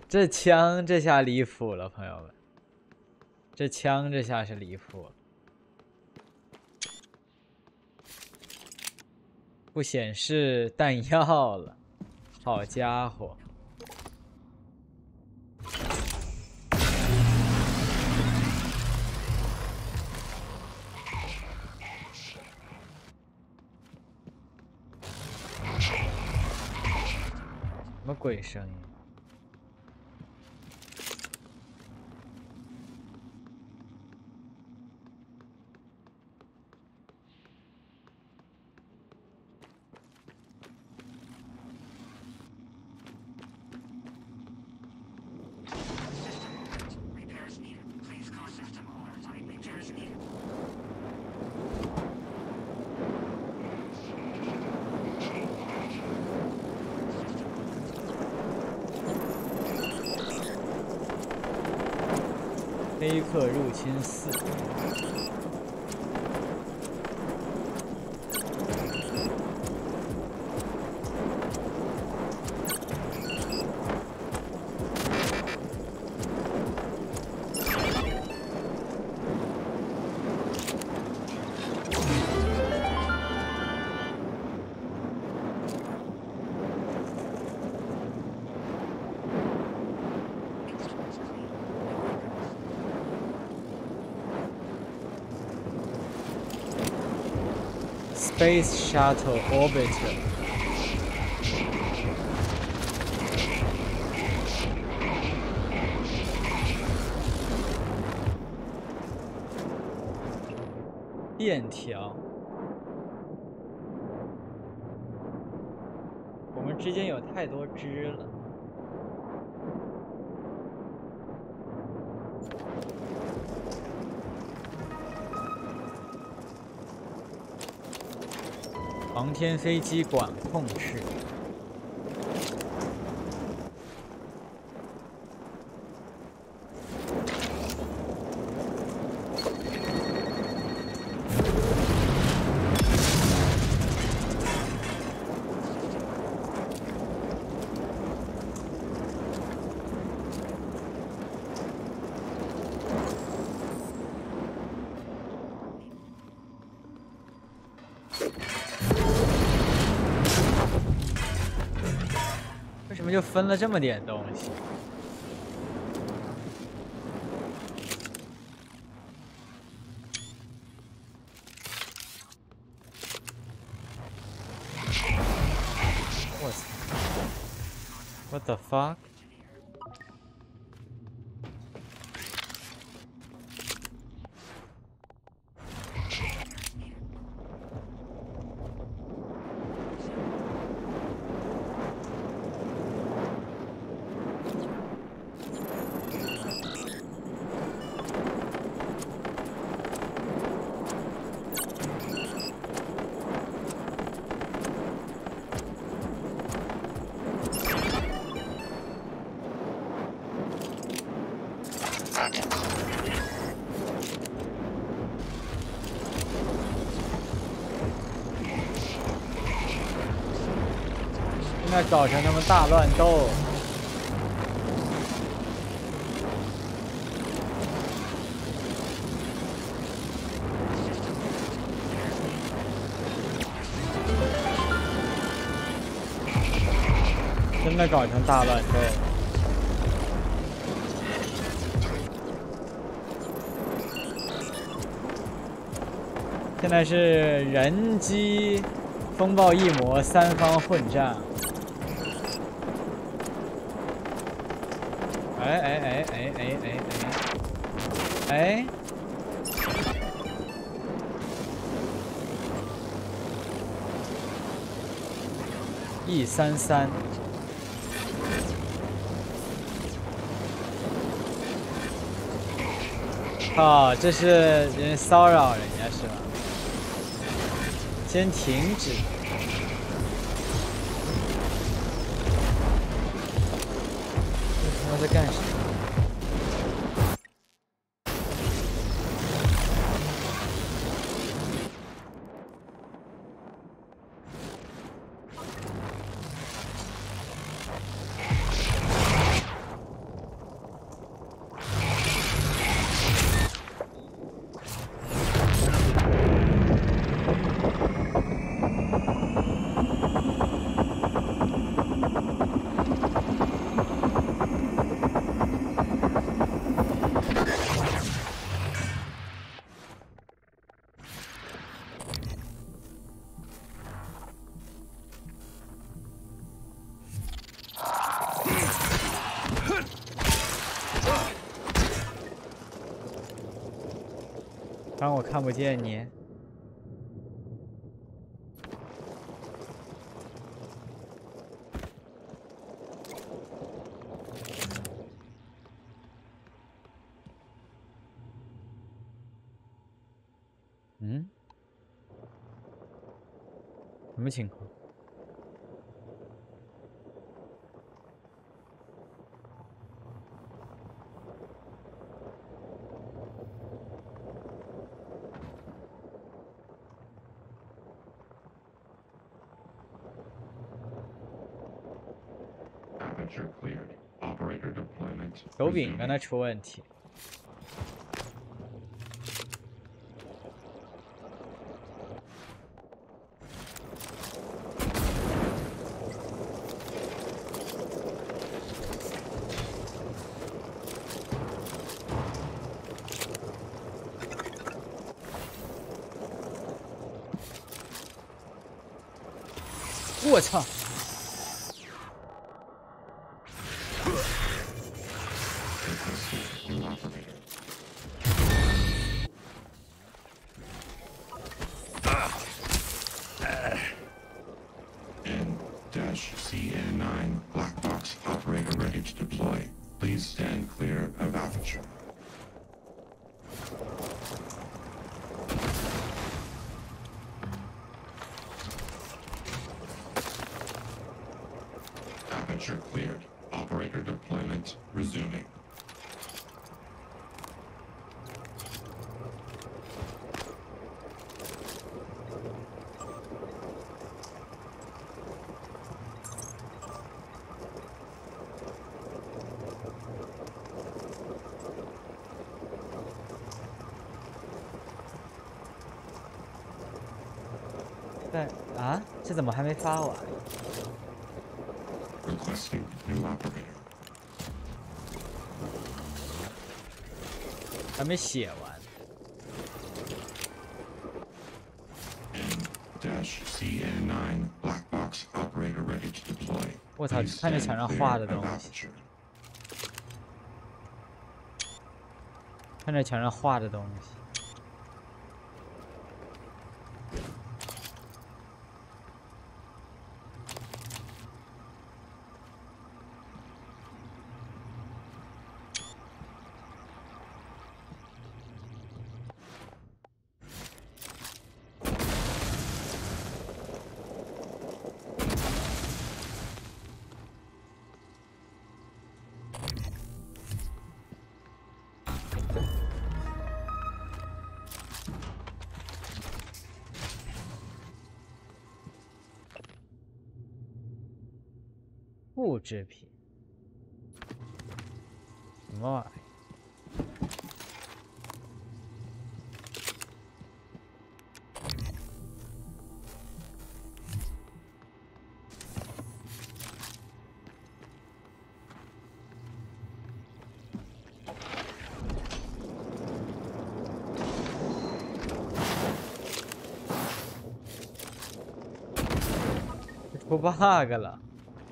这枪这下离谱了，朋友们，这枪这下是离谱了，不显示弹药了，好家伙！什么鬼声音？ 黑客入侵4。Space Shuttle Orbiter。链条。我们之间有太多支了。航天飞机管控室。为什么就分了这么点东西？我操 ！What the fuck？ 现在搞成他们大乱斗。真的搞成大乱斗。现在是人机、风暴异魔3方混战。哎！E33，哦，这是人骚扰人家是吧？先停止。这他妈在干什么？ 让我看不见你。嗯？什么情况？手柄刚才出问题。我操！ N-CN9 black box operator ready to deploy. Please stand clear of aperture. Aperture cleared. Operator deployment resuming. 啊，这怎么还没发完？ Requesting new operator. 还没写完。 N-CN9 black box operator ready to deploy. 我操！看着墙上画的东西，看着墙上画的东西。 复制品，什么玩意儿？出 bug 了。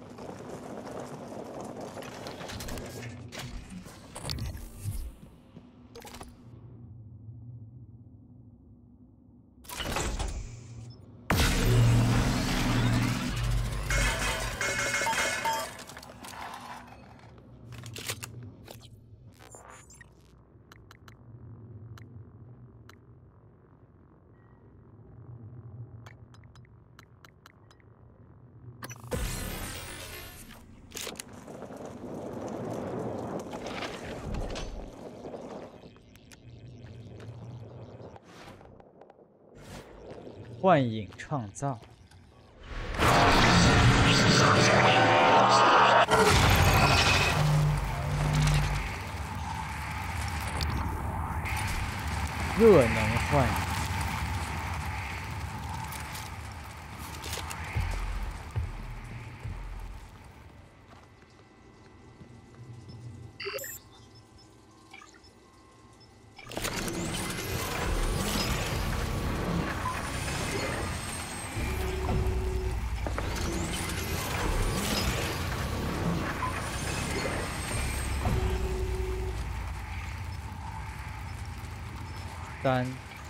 幻影创造，热能幻影。 3、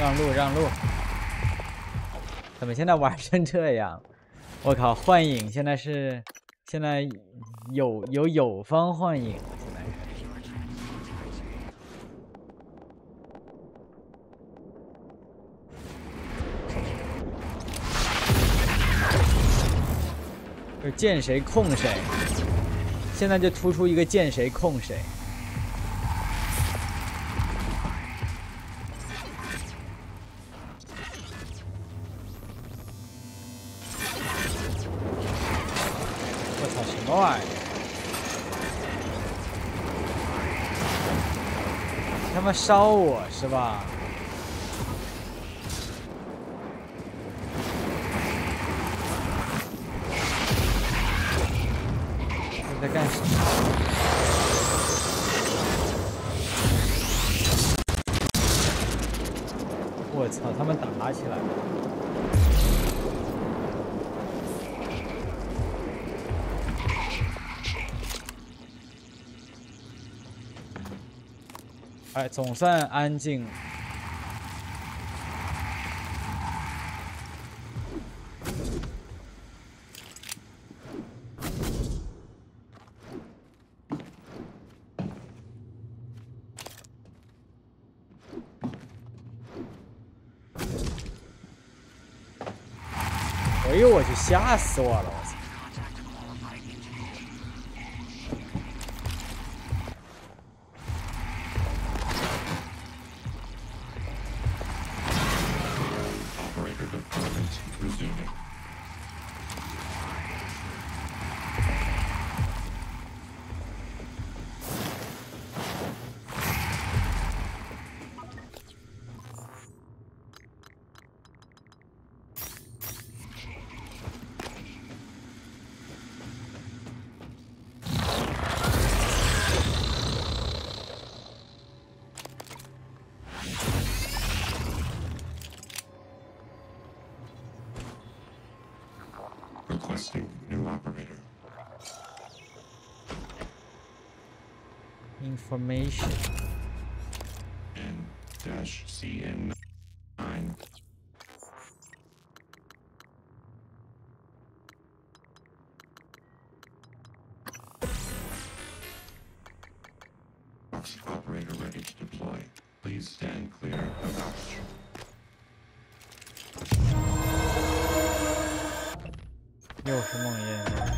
让路让路！怎么现在玩成这样？我靠，幻影现在有方幻影，现在是。就是见谁控谁，现在就突出一个见谁控谁。我操，什么玩意儿？他妈烧我是吧？在干什么？我操！他们打起来了。哎，总算安静。哎呦我去，吓死我了！我操！ Requesting new operator. Information. N-CN9. Operator ready to deploy. Please stand clear of altitude. 又是梦魇。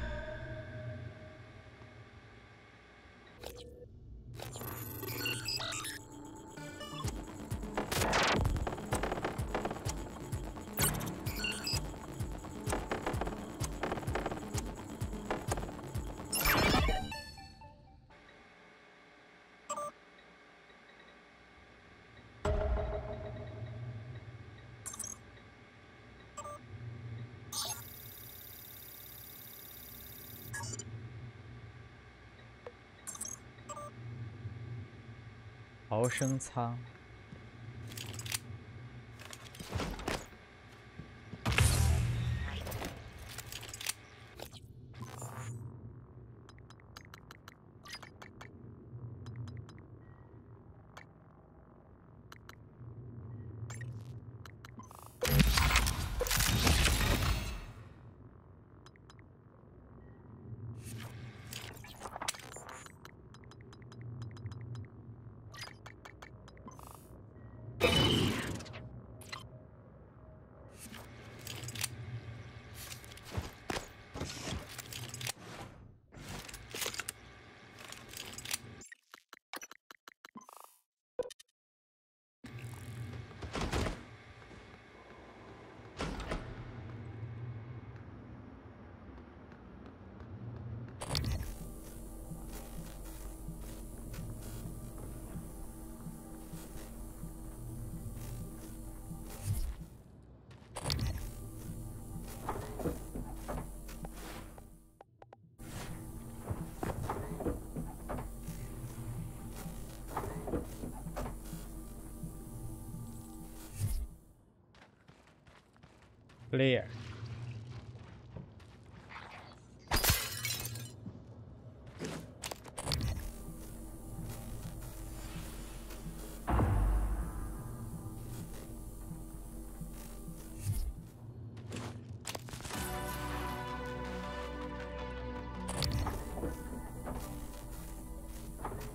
逃生舱。Clear。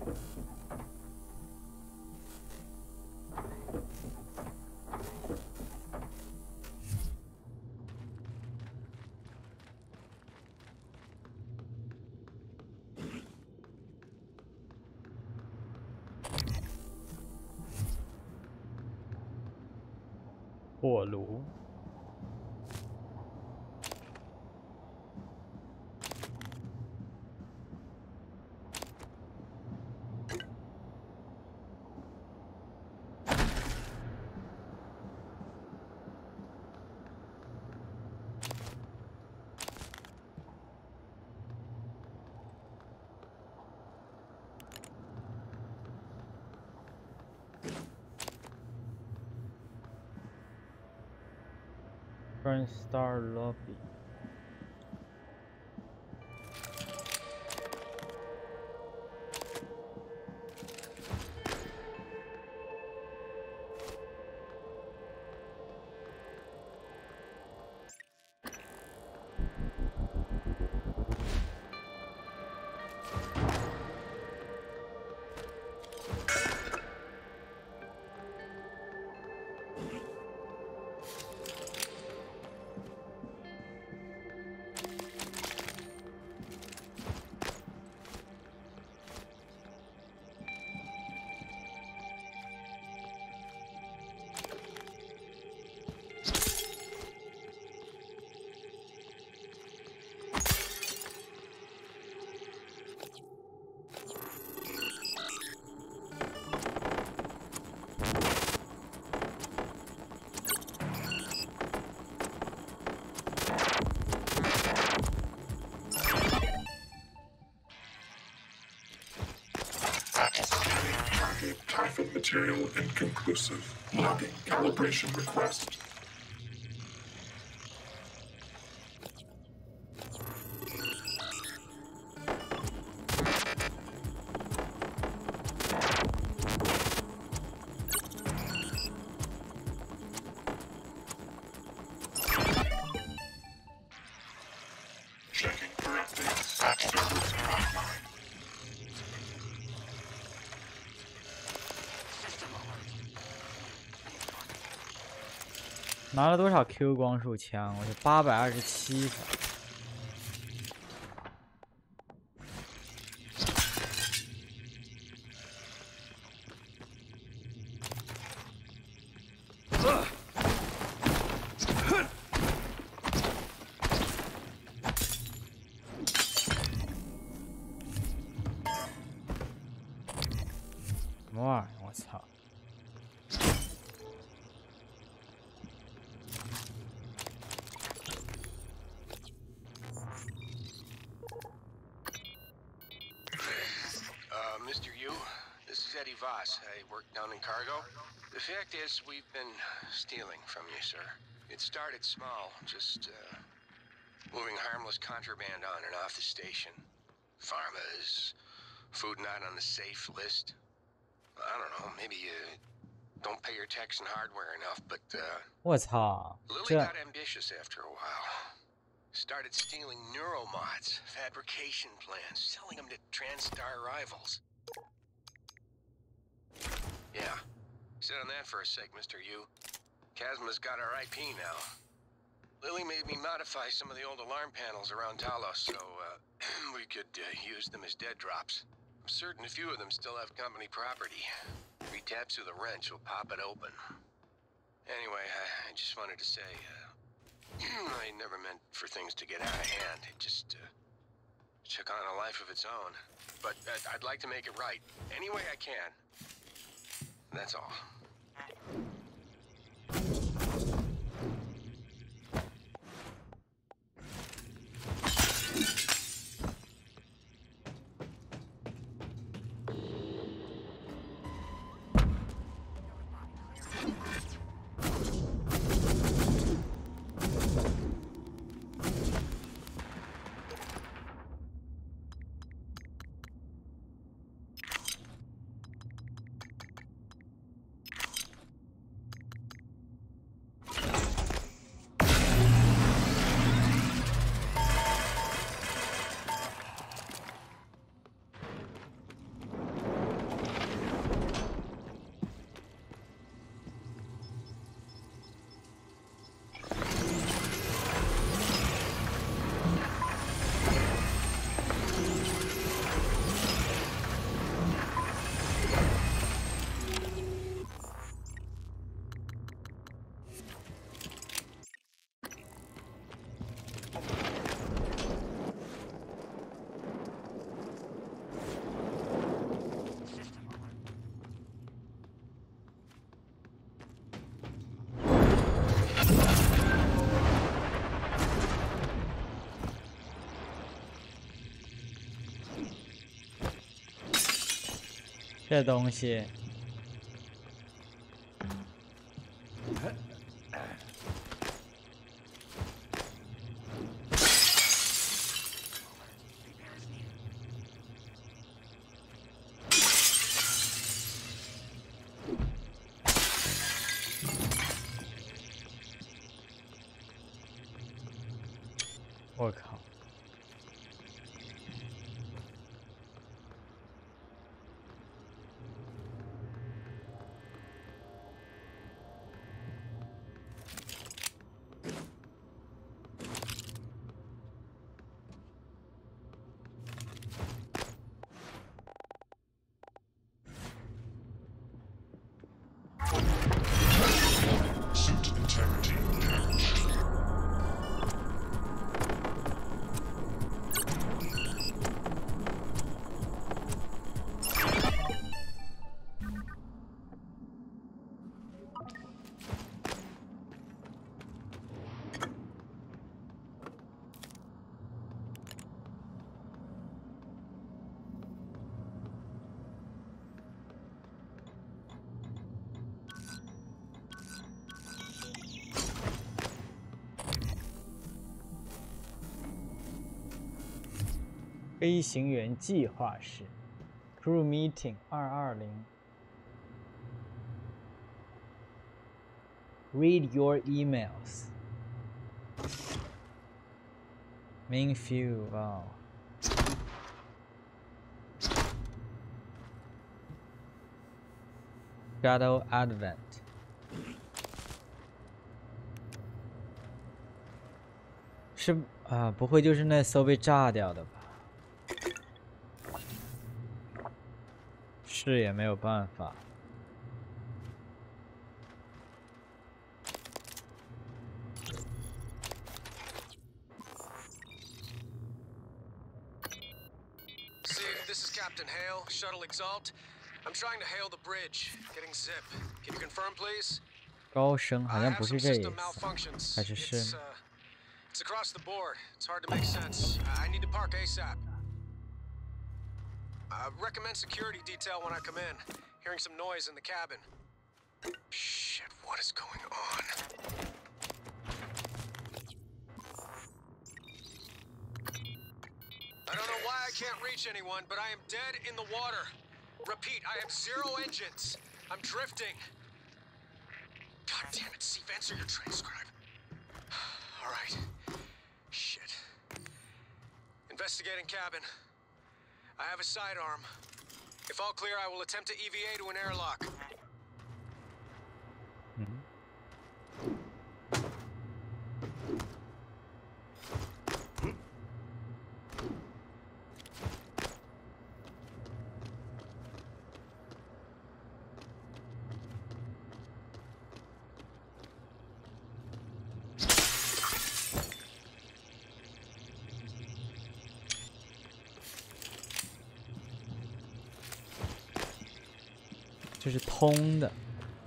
火炉。Burn Star Lobby。 Typhon material inconclusive. Logging calibration request. Checking for updates. Servers online. 拿了多少 Q 光束枪？我就827发。什么玩意儿？我操！ Mr. Yu, this is Eddie Voss. I work down in cargo. The fact is, we've been stealing from you, sir. It started small, just moving harmless contraband on and off the station. Pharmas, food not on the safe list. I don't know, maybe you don't pay your techs and hardware enough, but 我操！ Lily got ambitious after a while. Started stealing neuromods, fabrication plans, selling them to TranStar rivals. Yeah. Sit on that for a sec, Mr. Yu. Kazma's got our IP now. Lily made me modify some of the old alarm panels around Talos so we could use them as dead drops. I'm certain a few of them still have company property. 3 taps of the wrench will pop it open. Anyway, I just wanted to say, I never meant for things to get out of hand. It just took on a life of its own. But I'd like to make it right any way I can. That's all. 这东西。我靠！ Suit integrity damaged. 飞行员计划室 ，Crew Meeting 220。Read your emails. Main fuel， 哇！Shadow Advent。是啊，不会就是那艘被炸掉的吧？是也没有办法。 Steve, this is Captain Hale, Shuttle Exalt. I'm trying to hail the bridge, getting zip. Can you confirm, please? 高升好 I 像 have 不 some 是这意 system 思， malfunctions. 还是是 It's across the board. It's hard to make sense. I need to park ASAP. Recommend security detail when I come in. Hearing some noise in the cabin. Shit, what is going on? I don't know why I can't reach anyone, but I am dead in the water. Repeat, I have 0 engines. I'm drifting. God damn it, Steve, answer your transcribe. All right. Shit. Investigating cabin. I have a sidearm. If all clear, I will attempt to EVA to an airlock. 这是通的。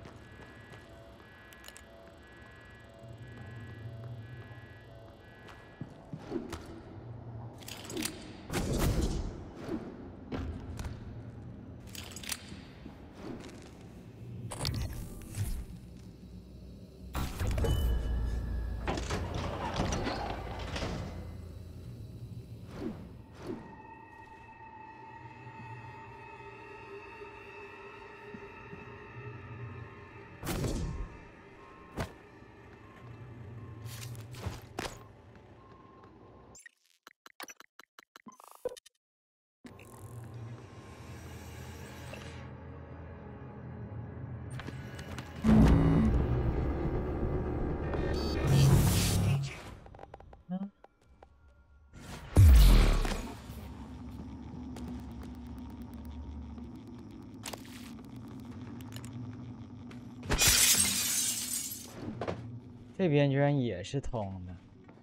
这边居然也是通的，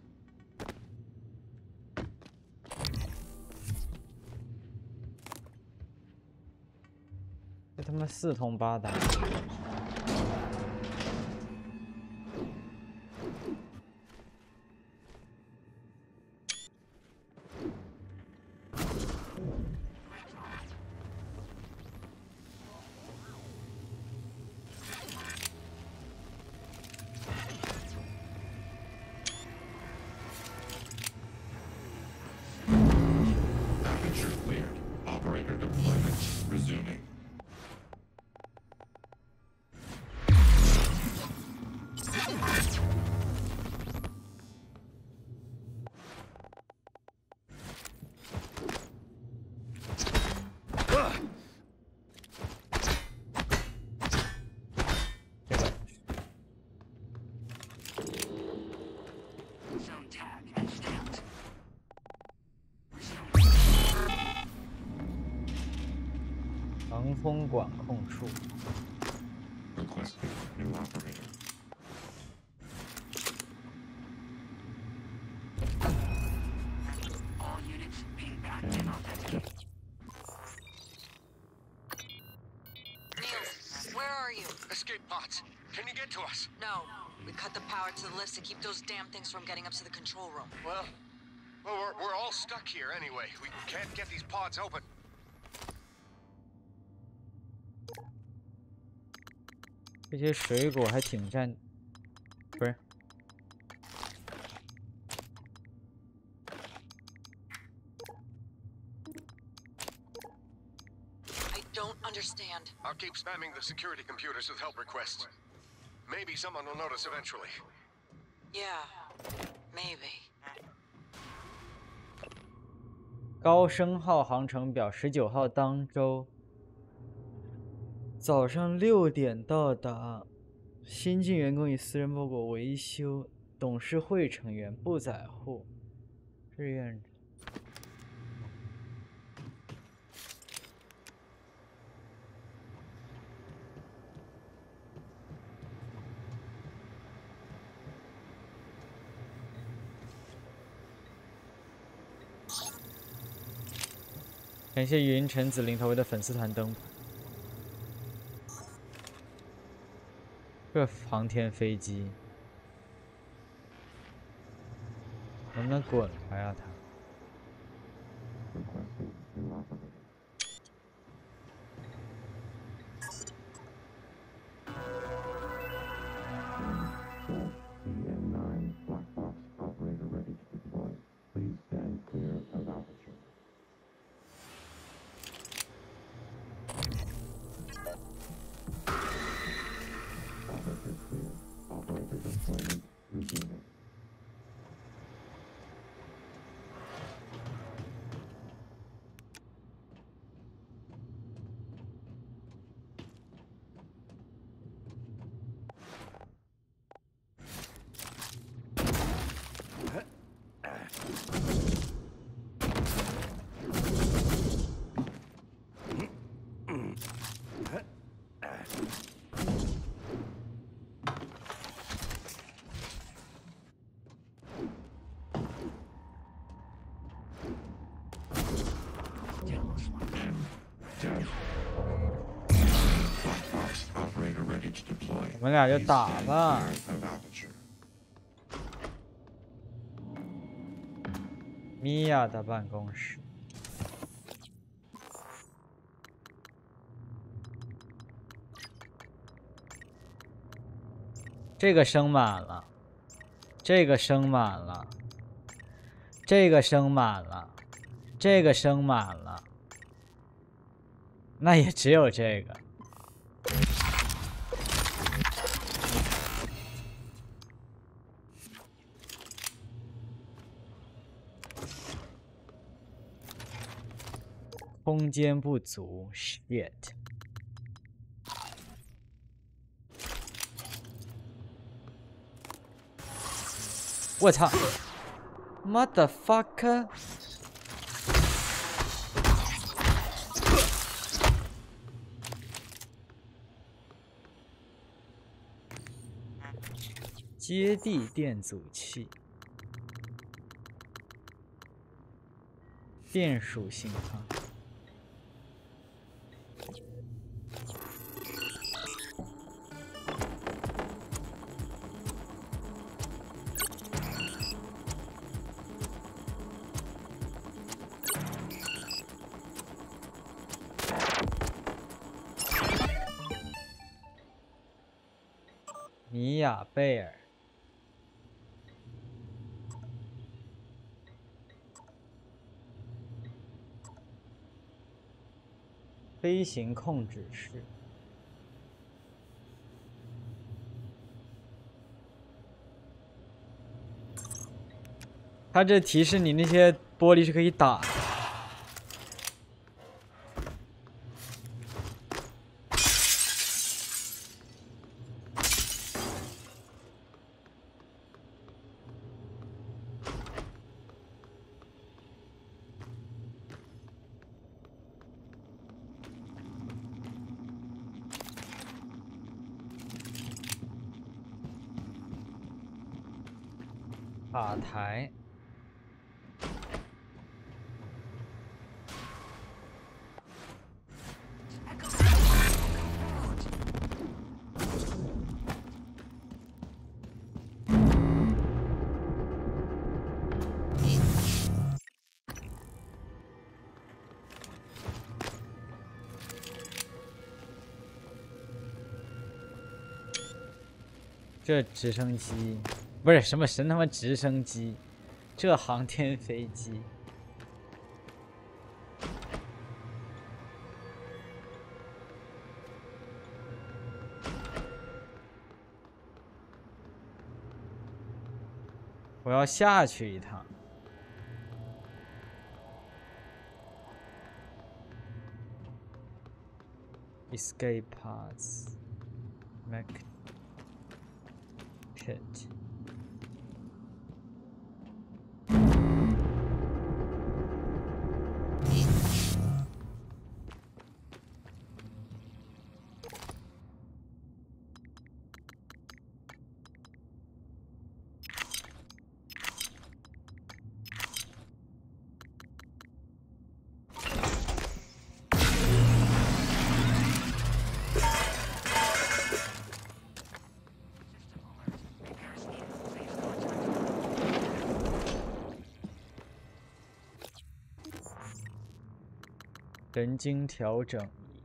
这他妈四通八达。 防风管控处。 Requesting new operator. All units being backed in authentic. Niels, where are you? Escape pods. Can you get to us? No. We cut the power to the lifts to keep those damn things from getting up to the control room. Well, we're all stuck here anyway. We can't get these pods open. 这些水果还挺占，不是？ I don't understand. I'll keep spamming the security computers with help requests. Maybe someone will notice eventually. Yeah, maybe. 高升号航程表19号当周早上6点到达，新进员工以私人包裹维修，董事会成员不载护，志愿者。感谢云尘子领头的粉丝团灯牌。这航天飞机能不能滚开啊它？ Requesting new operator. EN9 black box operator ready to deploy. Please stand clear of aperture. Aperture clear. Operator deployment resuming. Dead. Black box operator ready to deploy. 我们俩就 Please 打 stand 吧。 clear of aperture. 米娅的办公室。这个升满了，这个升满了，这个升满了，这个升满了，那也只有这个。空间不足 ，shit！ 我操 ，motherfucker！ 接地电阻器，电属信号。 米娅贝尔，飞行控制室。它这提示你那些玻璃是可以打的。 塔台。这直升机不是什么神他妈直升机，这航天飞机。我要下去一趟。Escape pods. Mech pit. 神经调整仪。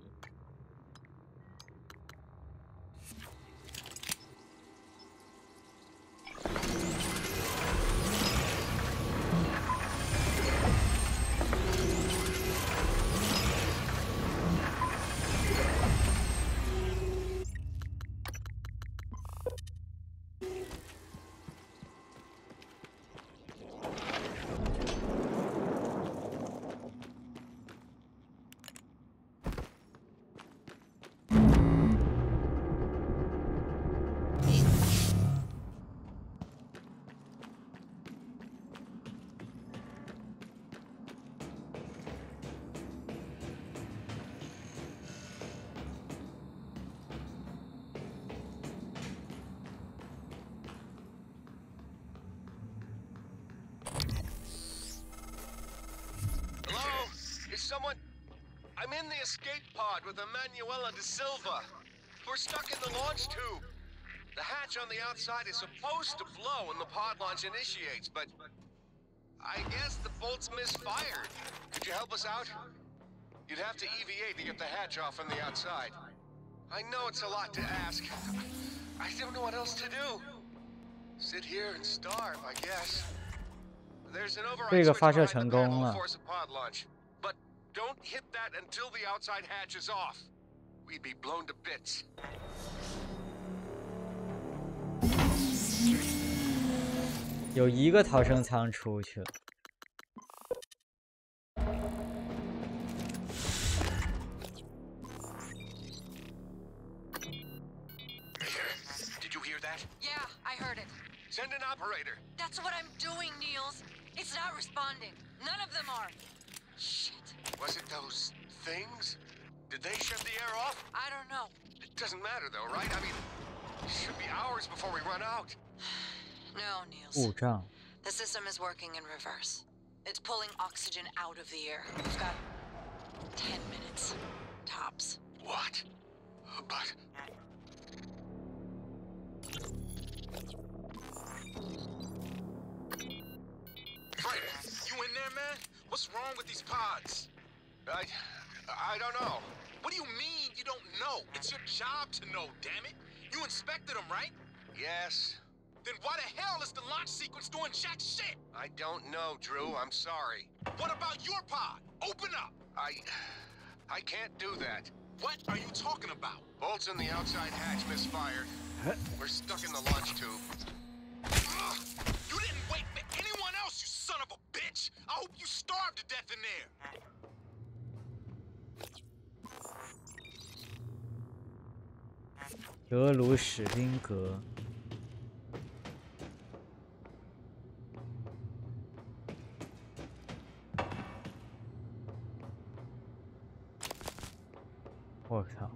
Someone... I'm in the escape pod with Emanuela de Silva. We're stuck in the launch tube. The hatch on the outside is supposed to blow when the pod launch initiates, but... I guess the bolt's misfired. Could you help us out? You'd have to EVA to get the hatch off from the outside. I know it's a lot to ask. I don't know what else to do. Sit here and starve, I guess. There's an override switch behind the panel to force a pod launch. Don't hit that until the outside hatch is off. We'd be blown to bits. 有一个逃生舱出去了。 Did you hear that? Yeah, I heard it. Send an operator. That's what I'm doing, Niels. It's not responding. None of them are. Shit. Was it those things? Did they shut the air off? I don't know. It doesn't matter though, right? I mean, it should be hours before we run out. No, Niels. 故障。 The system is working in reverse. It's pulling oxygen out of the air. We've got 10 minutes, tops. What? But... Frank, you in there, man? What's wrong with these pods? I don't know. What do you mean you don't know? It's your job to know, damn it. You inspected them, right? Yes. Then why the hell is the launch sequence doing jack shit? I don't know, Drew. I'm sorry. What about your pod? Open up. I can't do that. What are you talking about? Bolts in the outside hatch misfired. We're stuck in the launch tube. Ugh, you didn't wait for anyone else, you son of a bitch! I hope you starve to death in there! 德鲁史宾格。我靠！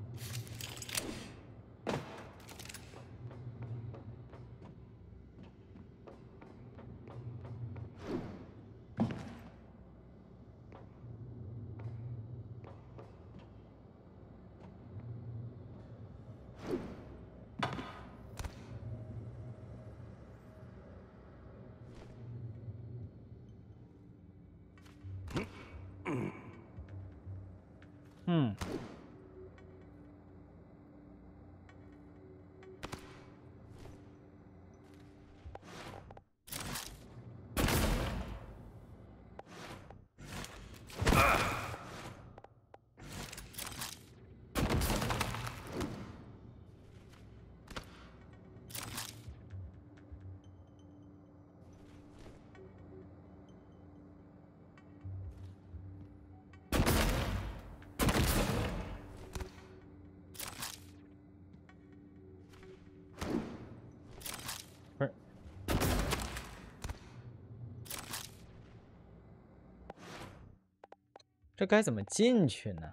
这该怎么进去呢？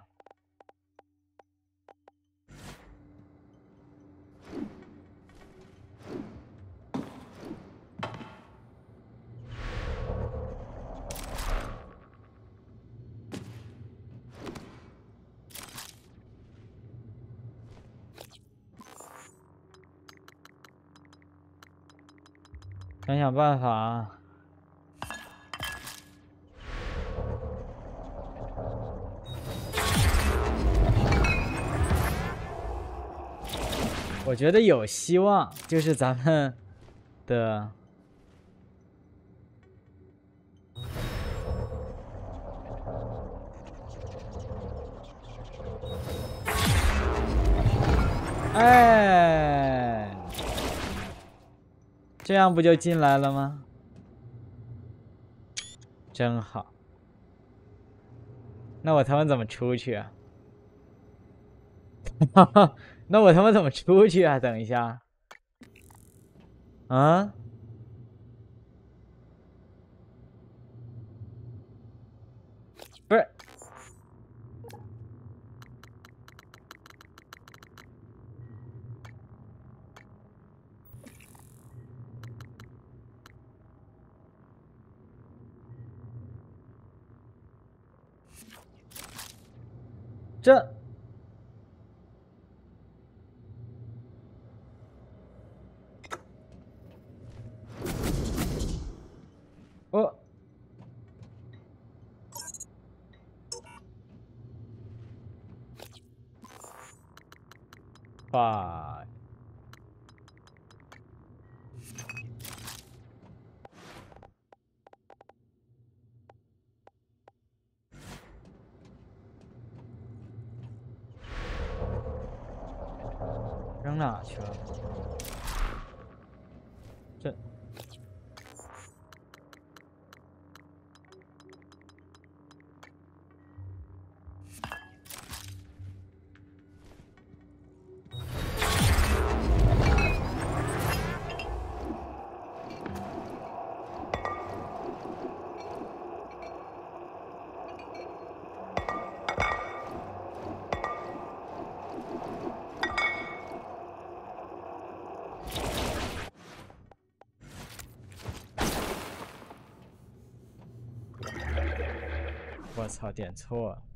想想办法啊！我觉得有希望，就是咱们的哎，这样不就进来了吗？真好。那我他妈怎么出去啊？哈哈。那我他妈怎么出去啊？等一下，啊？不是，这。哦，哇！扔哪去了？这。我操，点错了。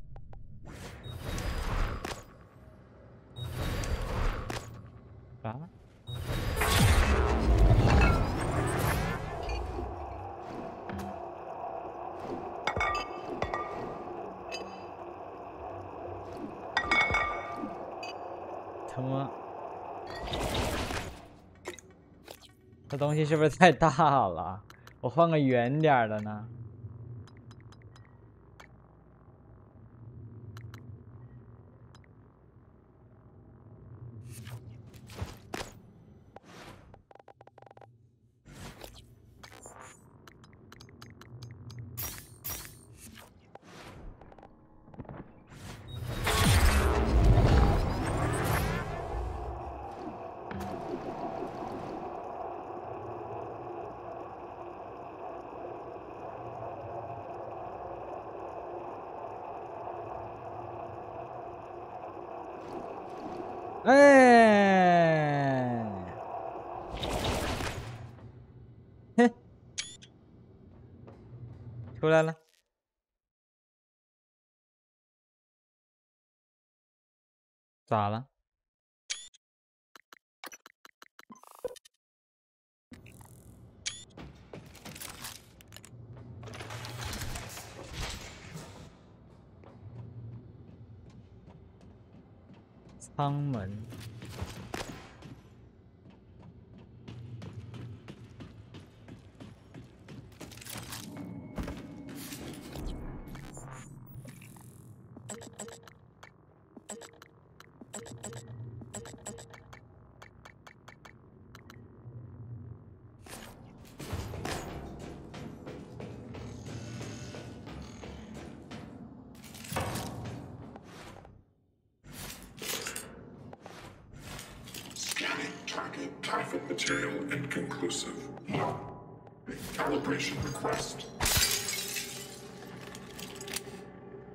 啊？他妈！这东西是不是太大了？我换个远点的呢？哎，嘿，出来了。咋了？舱门。 Target material inconclusive. No. Calibration request.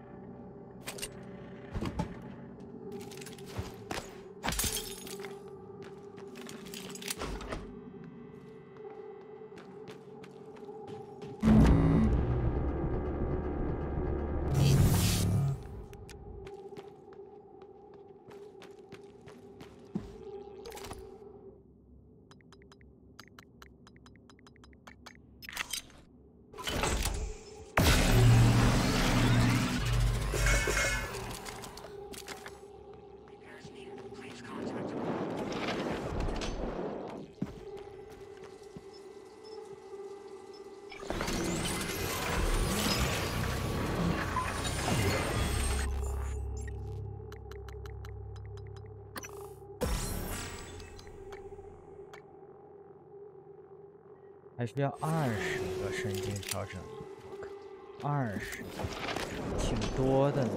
还需要20个神经调整仪，我靠，20个，挺多的呢。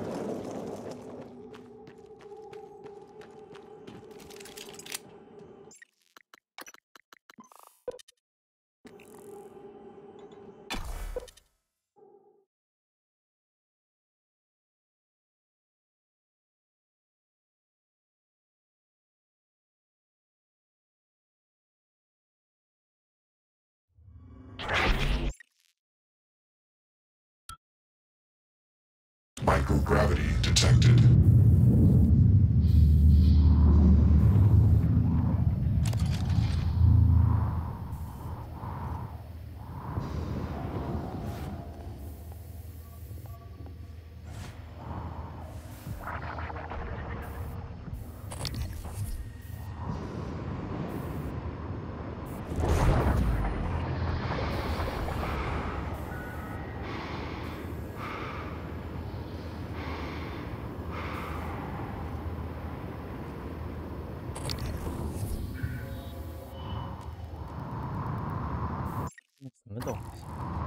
Microgravity detected. 那什么东西？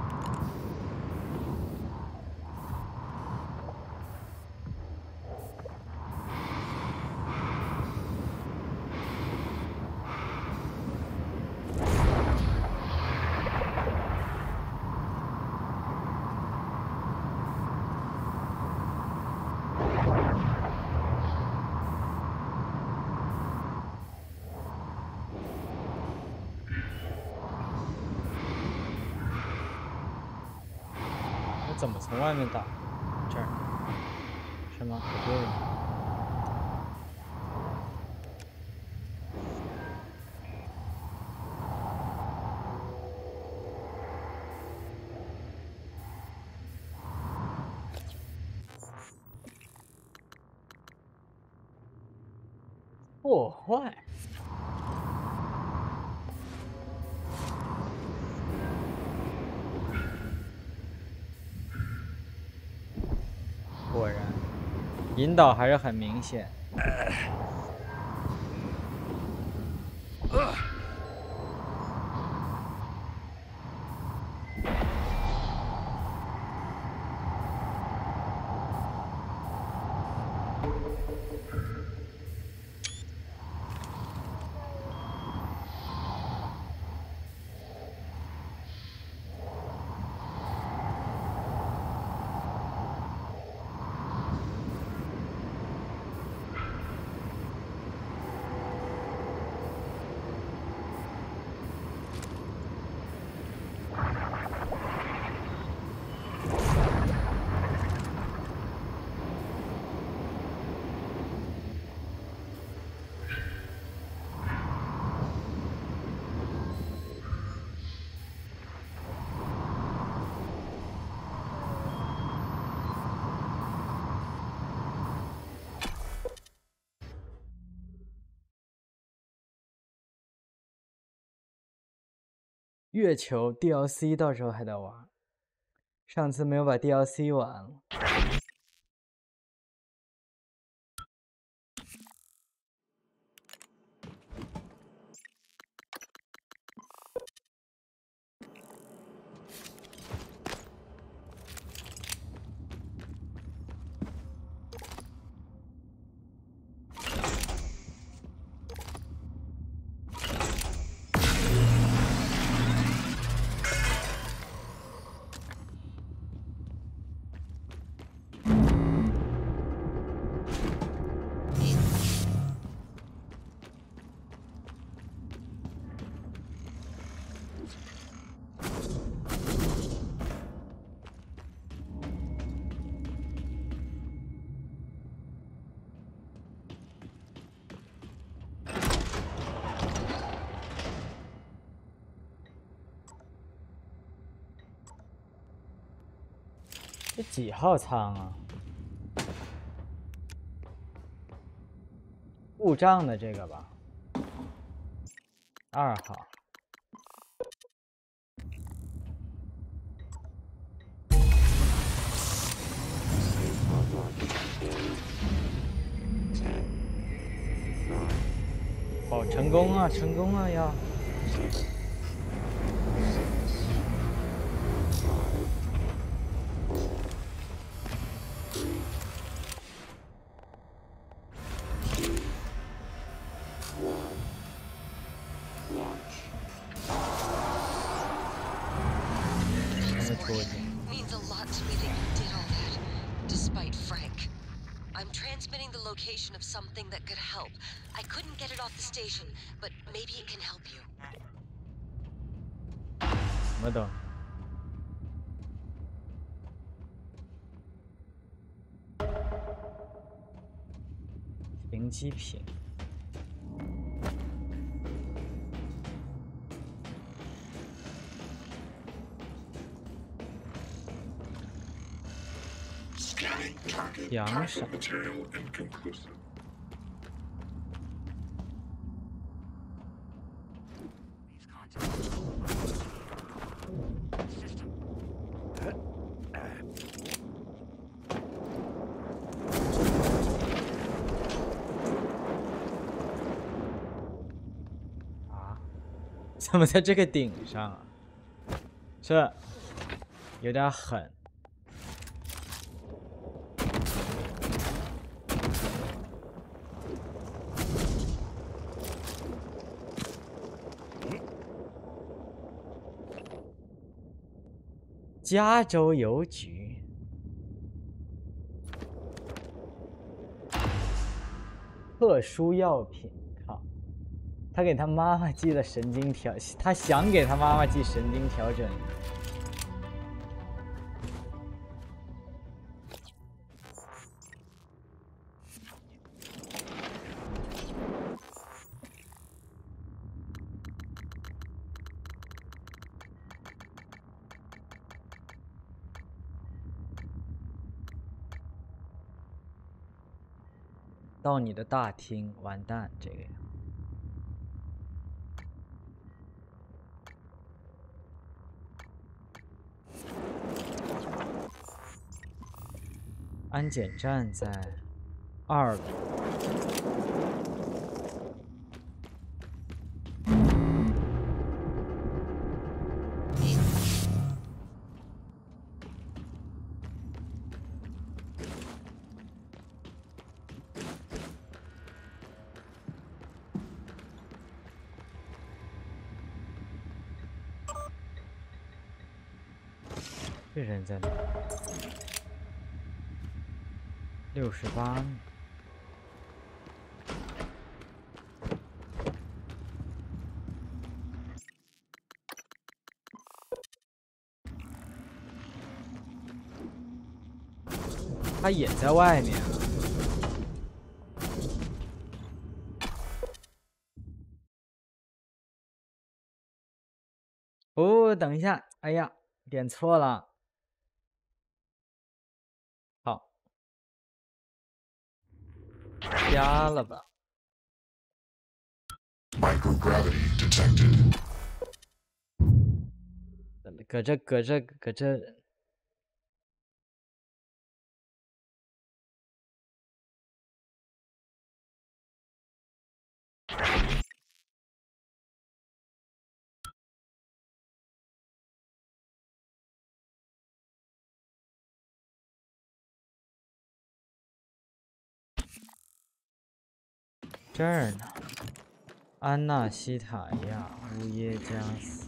那怎么从外面打？这儿是吗？不对呢。破坏。果然，引导还是很明显。月球 DLC 到时候还得玩，上次没有把 DLC 玩了。这几号舱啊？故障的这个吧，2号。哦，成功啊，成功了要！ I'm transmitting the location of something that could help. I couldn't get it off the station, but maybe it can help you. 什么东西？停机坪。 Scanning target. Yeah, I'm Tracking sure. material inconclusive. These contacts. System. 啊？怎么在这个顶上啊？这有点狠。加州邮局。特殊药品，靠！他给他妈妈寄了神经调，他想给他妈妈寄神经调整仪。到你的大厅，完蛋，这个呀。安检站在2楼。这人在哪？68米。他也在外面啊。哦，等一下，哎呀，点错了。好，瞎了吧？ Microgravity detected. 搁这。这儿呢，安纳西塔亚乌耶加斯。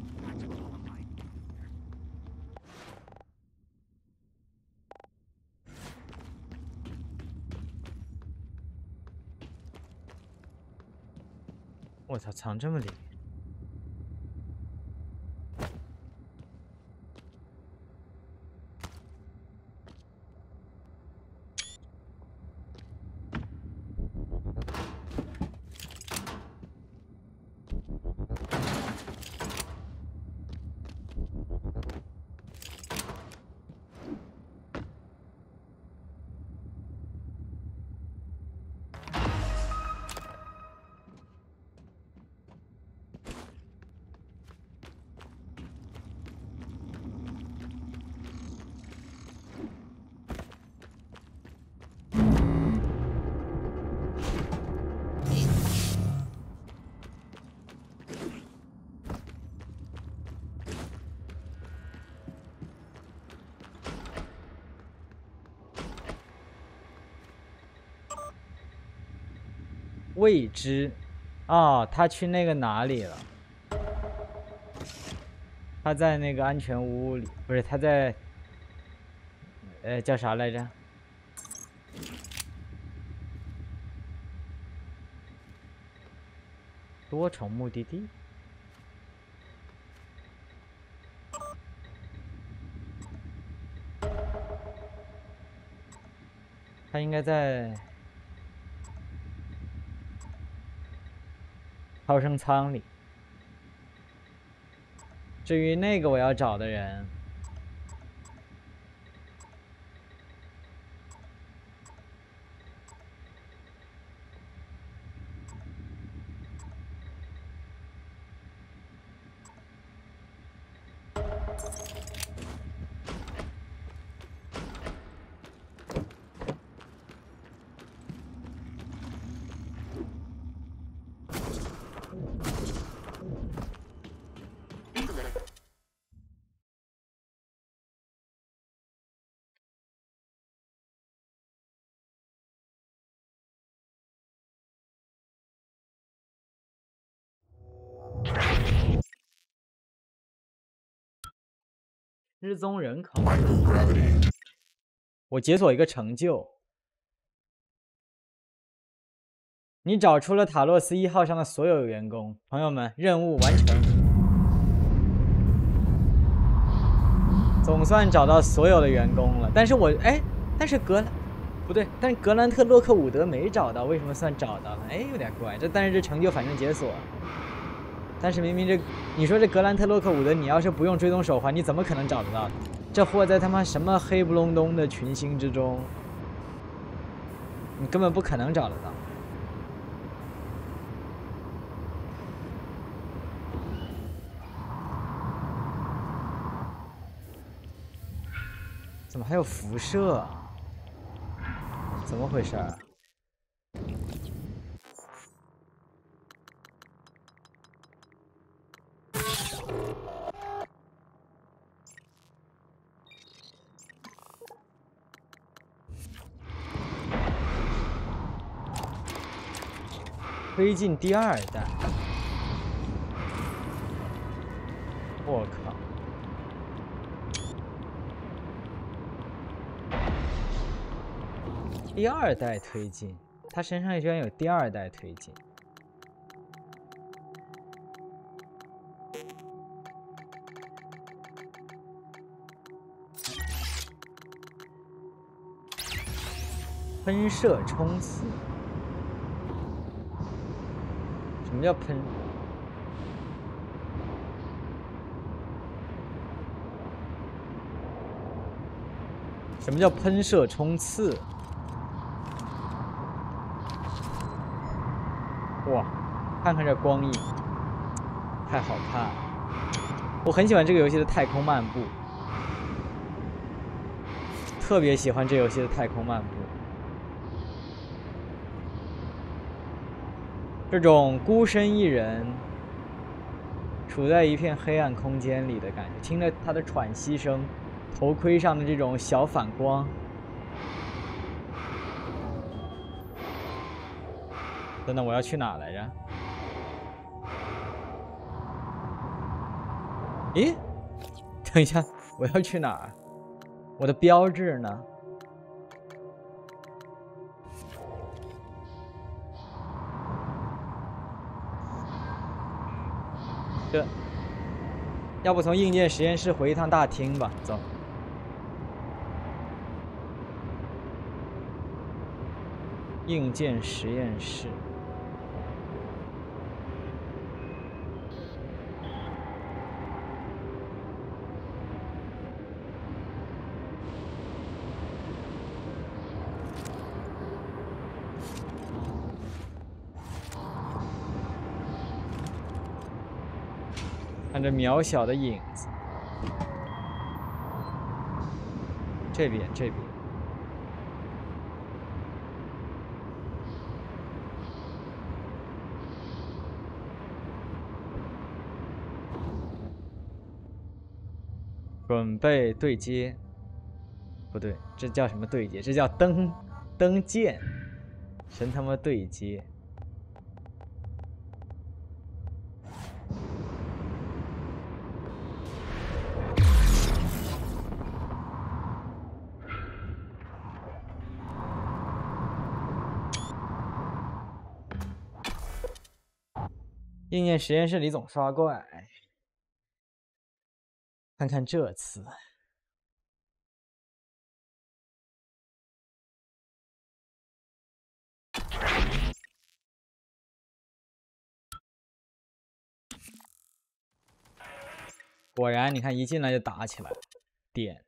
我操，藏这么里面！未知，哦，他去那个哪里了？他在那个安全屋里，不是他在，叫啥来着？ 多重目的地。他应该在逃生舱里。至于那个我要找的人，失踪人口。 Microgravity. 我解锁一个成就，你找出了塔洛斯1号上的所有员工。朋友们，任务完成，总算找到所有的员工了。但是但是但是格兰特洛克伍德没找到，为什么算找到了？哎，有点怪。但是这成就反正解锁。但是明明你说这格兰特洛克伍德，你要是不用追踪手环，你怎么可能找得到？这货在他妈什么黑不隆咚的群星之中，你根本不可能找得到。怎么还有辐射？怎么回事啊？推进第2代，我靠！第2代推进，他身上居然有第2代推进。喷射冲刺。什么叫喷？什么叫喷射冲刺？哇，看看这光影，太好看了！我很喜欢这个游戏的太空漫步，特别喜欢这游戏的太空漫步。这种孤身一人，处在一片黑暗空间里的感觉，听着他的喘息声，头盔上的这种小反光。等等，我要去哪来着？咦，等一下，我要去哪儿？我的标志呢？这，要不从硬件实验室回一趟大厅吧？走。硬件实验室。看着渺小的影子，这边。准备对接，不对，这叫什么对接？这叫登舰，神他妈对接。 应验实验室里总刷怪，看看这次。果然，你看一进来就打起来了，点。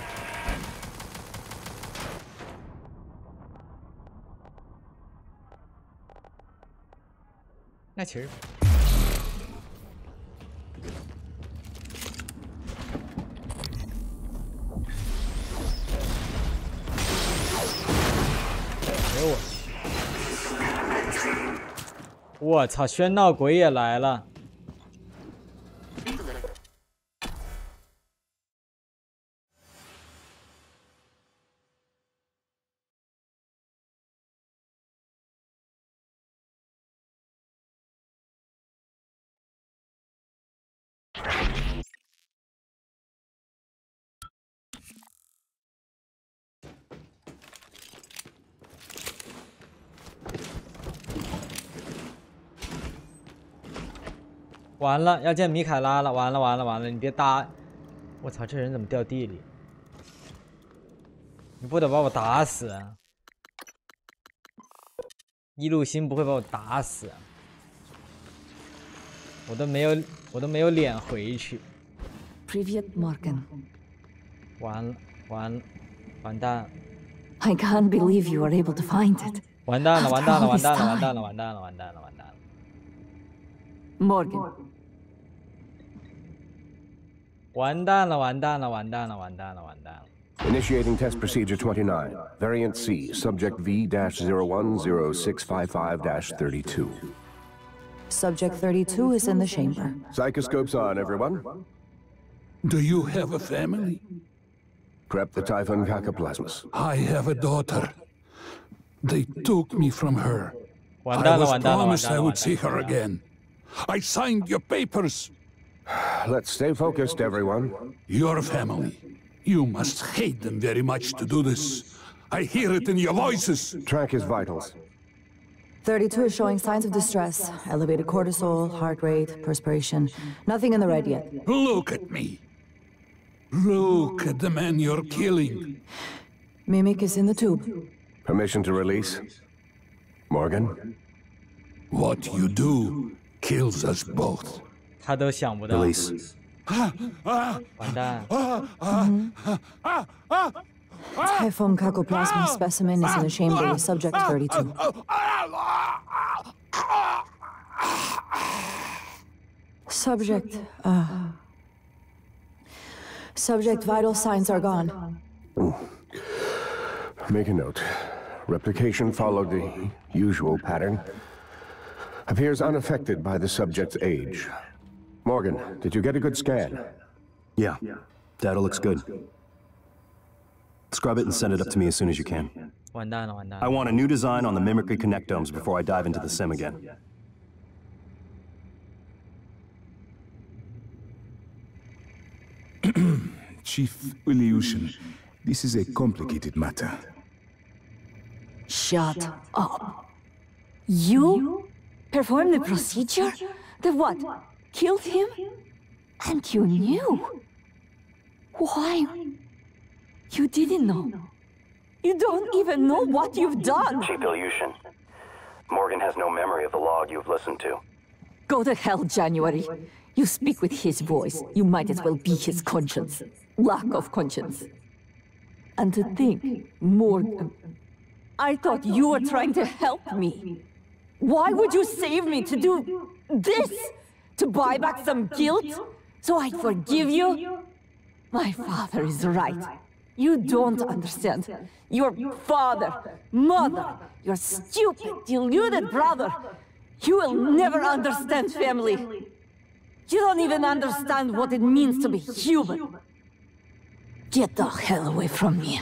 那其实。哎呦我去！我操，喧闹鬼也来了！完了，要见米凯拉了！完了完了完了！你别搭！我操，这人怎么掉地里？你不得把我打死啊！一路星不会把我打死啊！我都没有脸回去。 Привет, Morgan. 完了完了完蛋了！ I can't believe you were able to find it. 完蛋了完蛋了完蛋了完蛋了完蛋了完蛋了完蛋了！ Morgan. 完蛋了完蛋了完蛋了完蛋了完蛋了！ Initiating test procedure 29, variant C, subject V-010655-32. Subject 32 is in the chamber. Psychoscopes on, everyone. Do you have a family? Prep the Typhon Cacoplasmus. I have a daughter. They took me from her. I 完蛋了 was 完蛋了完 promised 蛋 I 了 would 完 see 蛋 her 了！ again. I signed your papers. Let's stay focused, everyone. Your family. You must hate them very much to do this. I hear it in your voices. Track his vitals. 32 is showing signs of distress. Elevated cortisol, heart rate, perspiration. Nothing in the red yet. Look at me. Look at the man you're killing. Mimic is in the tube. Permission to release? Morgan? What you do kills us both. 他都想不到。 Release. 完蛋！ Typhon Cacoplasma specimen is in the chamber with subject 32. Subject vital signs are gone. Make a note. Replication followed the usual pattern. Appears unaffected by the subject's age. Morgan, did you get a good scan? Yeah, data looks good. Scrub it and send it up to me as soon as you can. 完蛋了完蛋 I 了！ want a new design on the mimicry connectomes before I dive into the sim again. Chief Illusion, this is a complicated matter. Shut up. You performed the procedure? The what? Killed him? And you knew? Why? You didn't know. You don't even know what you've done. Chief Illusion, Morgan has no memory of the log you've listened to. Go to hell, January. You speak with his voice. You might as well be his conscience. Lack of conscience. And to think, Morgan, I thought you were trying to help me. Why would you save me to do this? To buy back some guilt? So I'd forgive you? My father is right. You don't understand. Your father, mother, your stupid, deluded brother. You will never understand family. You don't even understand what it means to be human. Get the hell away from me.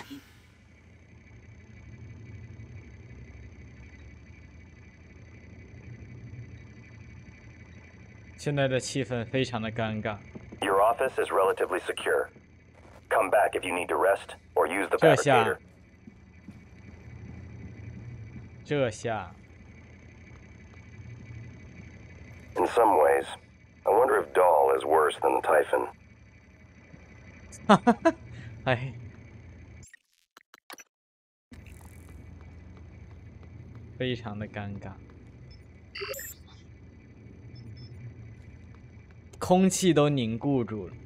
现在的气氛非常的尴尬。 Your office is relatively secure. Come back if you need to rest or use the 这下 fabricator. 这下， In some ways, I wonder if Dahl is worse than the Typhon. 哎，非常的尴尬，空气都凝固住了。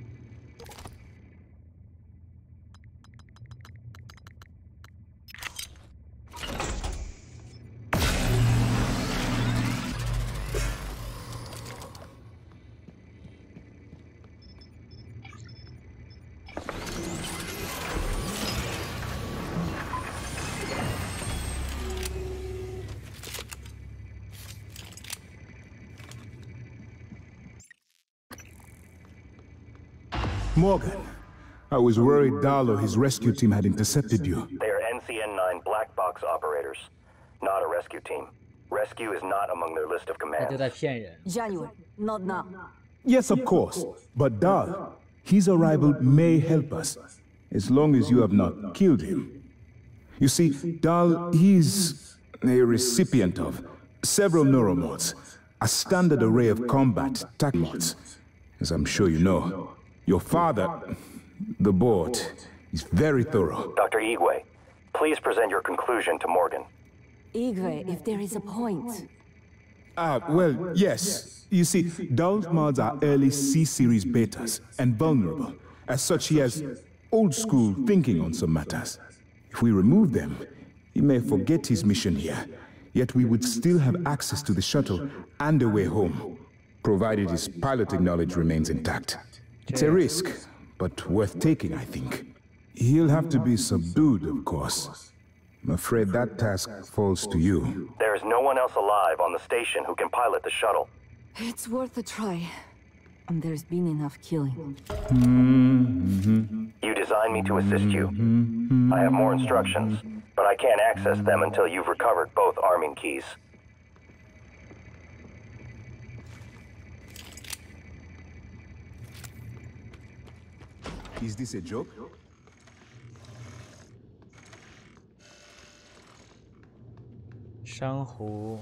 Morgan, I was worried Dahl or his rescue team had intercepted you. They are NCN-9 black box operators, not a rescue team. Rescue is not among their list of 他 commands. 就在骗人。 January, not now. Yes, of course. But Dahl, his arrival may help us, as long as you have not killed him. You see, Dahl is a recipient of several neuromods, a standard array of combat tech mods. As I'm sure you know, your father, the board, is very thorough. Dr. Igwe, please present your conclusion to Morgan. Igwe, if there is a point. Well, yes. You see, Dahl's mods are early C-series betas and vulnerable. As such, he has old-school thinking on some matters. If we remove them, he may forget his mission here, yet we would still have access to the shuttle and a way home, provided his piloting knowledge remains intact. It's a risk, but worth taking, I think. He'll have to be subdued, of course. I'm afraid that task falls to you. There is no one else alive on the station who can pilot the shuttle. It's worth a try. And there's been enough killing. You designed me to assist you. I have more instructions, but I can't access them until you've recovered both arming keys. Is this a joke? 珊瑚。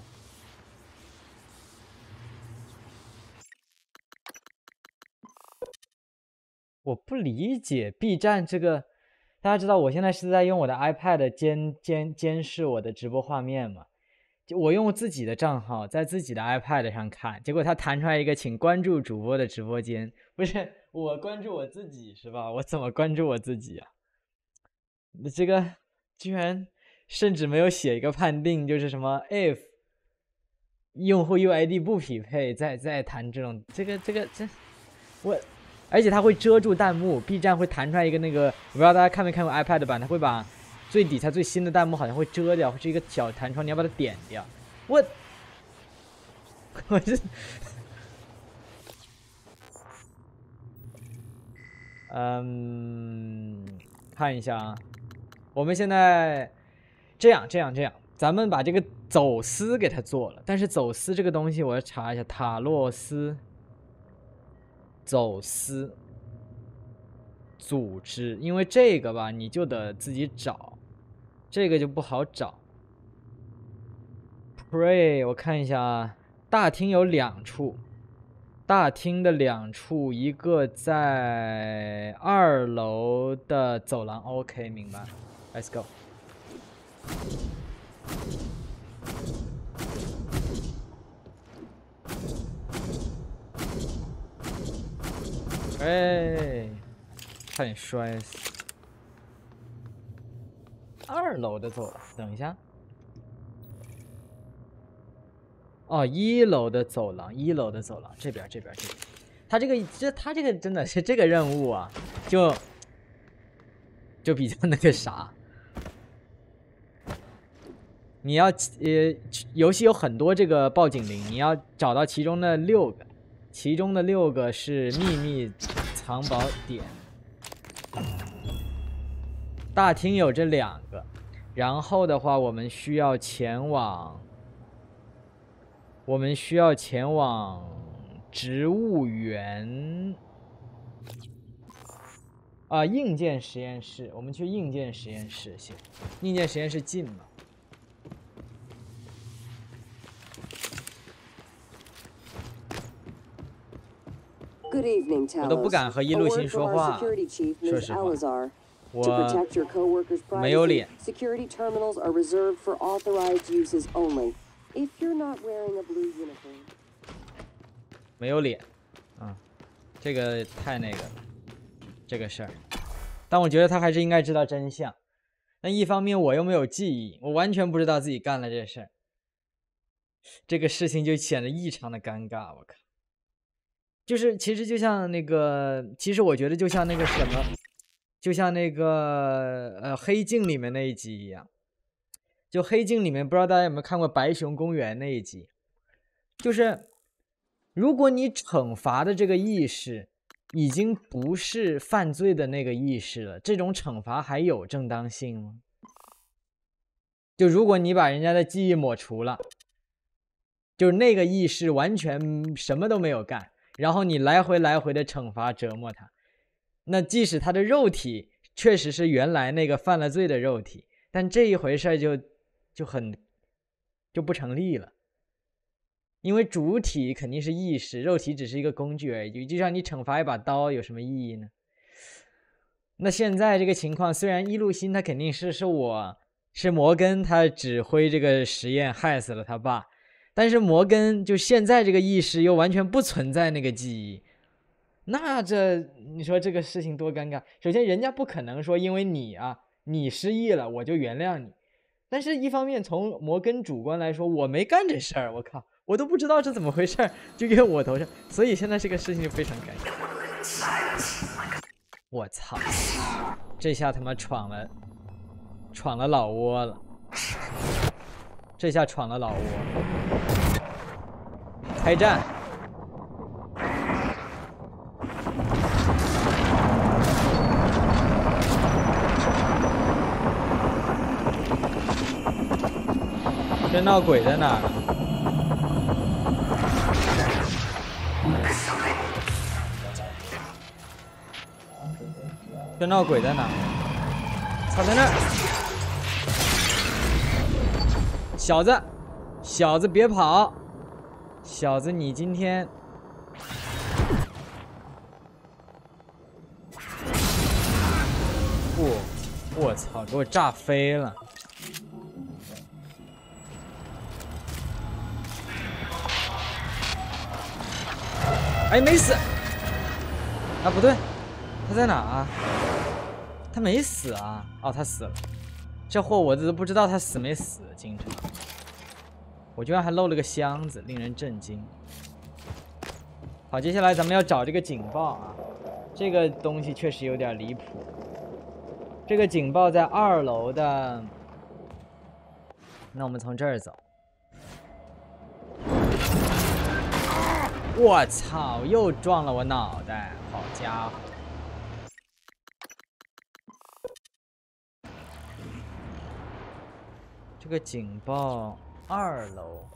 我不理解 B 站这个，大家知道我现在是在用我的 iPad 监视我的直播画面嘛？就我用自己的账号在自己的 iPad 上看，结果它弹出来一个请关注主播的直播间，不是我关注我自己是吧？我怎么关注我自己啊？这个居然甚至没有写一个判定，就是什么 if 用户 UID 不匹配，再弹这种这我。而且它会遮住弹幕 ，B 站会弹出来一个那个，我不知道大家看没看过 iPad 版，它会把最底下最新的弹幕好像会遮掉，是一个小弹窗，你要把它点掉。我这，看一下啊，我们现在这样，咱们把这个走私给它做了，但是走私这个东西我要查一下，塔洛斯。走私组织，因为这个吧，你就得自己找，这个就不好找。Pray， 我看一下啊，大厅有2处，大厅的2处，一个在2楼的走廊。OK， 明白 ，Let's go。哎，差点摔死！2楼的走廊，等一下。哦，1楼的走廊，1楼的走廊，这边。他这个真的是这个任务啊，就比较那个啥。你要游戏有很多这个报警铃，你要找到其中的6个。其中的6个是秘密藏宝点，大厅有这2个，然后的话，我们需要前往植物园啊，硬件实验室，我们去硬件实验室行，硬件实验室近嘛。 Good evening, 我都不 Talos. 敢和一 A 路 word 星 from 说 our 话。 security chief, 说 Ms. 实话， Alazar. To 我 protect your coworkers' 没有 privacy, 脸。 security terminals are reserved for authorized uses only. If you're not wearing a blue uniform. 没有脸，这个太那个了，这个事儿。但我觉得他还是应该知道真相。那一方面我又没有记忆，我完全不知道自己干了这事儿，这个事情就显得异常的尴尬。我靠，就是其实就像那个，其实我觉得就像那个什么，就像那个黑镜里面那一集一样。就黑镜里面，不知道大家有没有看过白熊公园那一集，就是如果你惩罚的这个意识已经不是犯罪的那个意识了，这种惩罚还有正当性吗？就如果你把人家的记忆抹除了，就是那个意识完全什么都没有干，然后你来回的惩罚折磨他，那即使他的肉体确实是原来那个犯了罪的肉体，但这一回事就不成立了。因为主体肯定是意识，肉体只是一个工具而已，就像你惩罚一把刀有什么意义呢？那现在这个情况，虽然一路星他肯定是摩根他指挥这个实验害死了他爸，但是摩根就现在这个意识又完全不存在那个记忆，那你说这个事情多尴尬。首先人家不可能说因为你失忆了我就原谅你，但是一方面从摩根主观来说，我没干这事儿，我靠，我都不知道这怎么回事就怨我头上，所以现在这个事情就非常尴尬。我操，这下他妈闯了老窝了，这下闯了老窝，开战。这闹鬼在哪儿？这闹鬼在哪儿？操，在那儿！小子别跑！小子你今天……我操，给我炸飞了！哎，没死啊！不对，他在哪啊？他没死啊！哦，他死了。这货我都不知道他死没死，经常。我居然还漏了个箱子，令人震惊。好，接下来咱们要找这个警报啊！这个东西确实有点离谱。这个警报在2楼的，那我们从这儿走。我操！又撞了我脑袋，好家伙！这个警报2楼，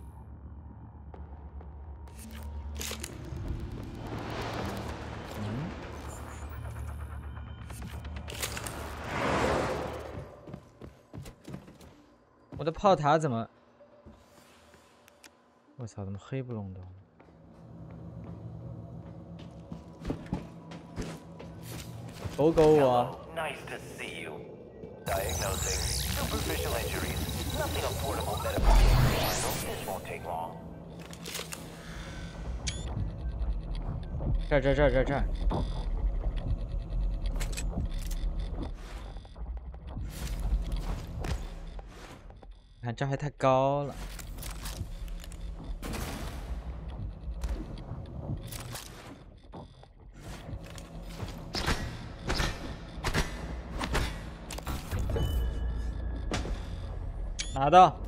我的炮塔怎么？我操！怎么黑不隆咚？狗我。 Nice to see you. Diagnosing superficial injuries. Nothing affordable medical handle. This won't take long. 这儿。看这还太高了。拿到，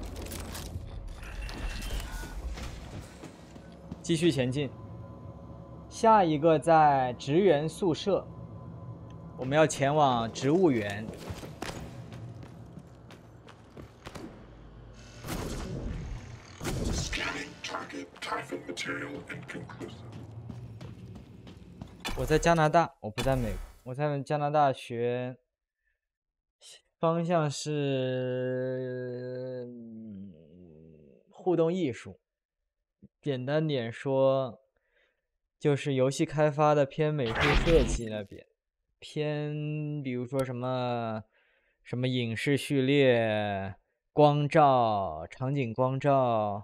继续前进。下一个在职员宿舍，我们要前往植物园。我在加拿大，我不在美国，我在加拿大学。方向是互动艺术，简单点说， 就是游戏开发的偏美术设计那边，偏比如说什么影视序列、光照、场景光照，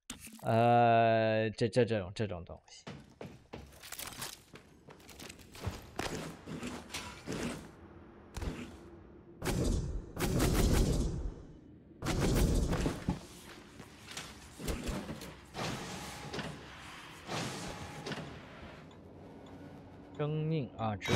这种东西。生命啊，植物。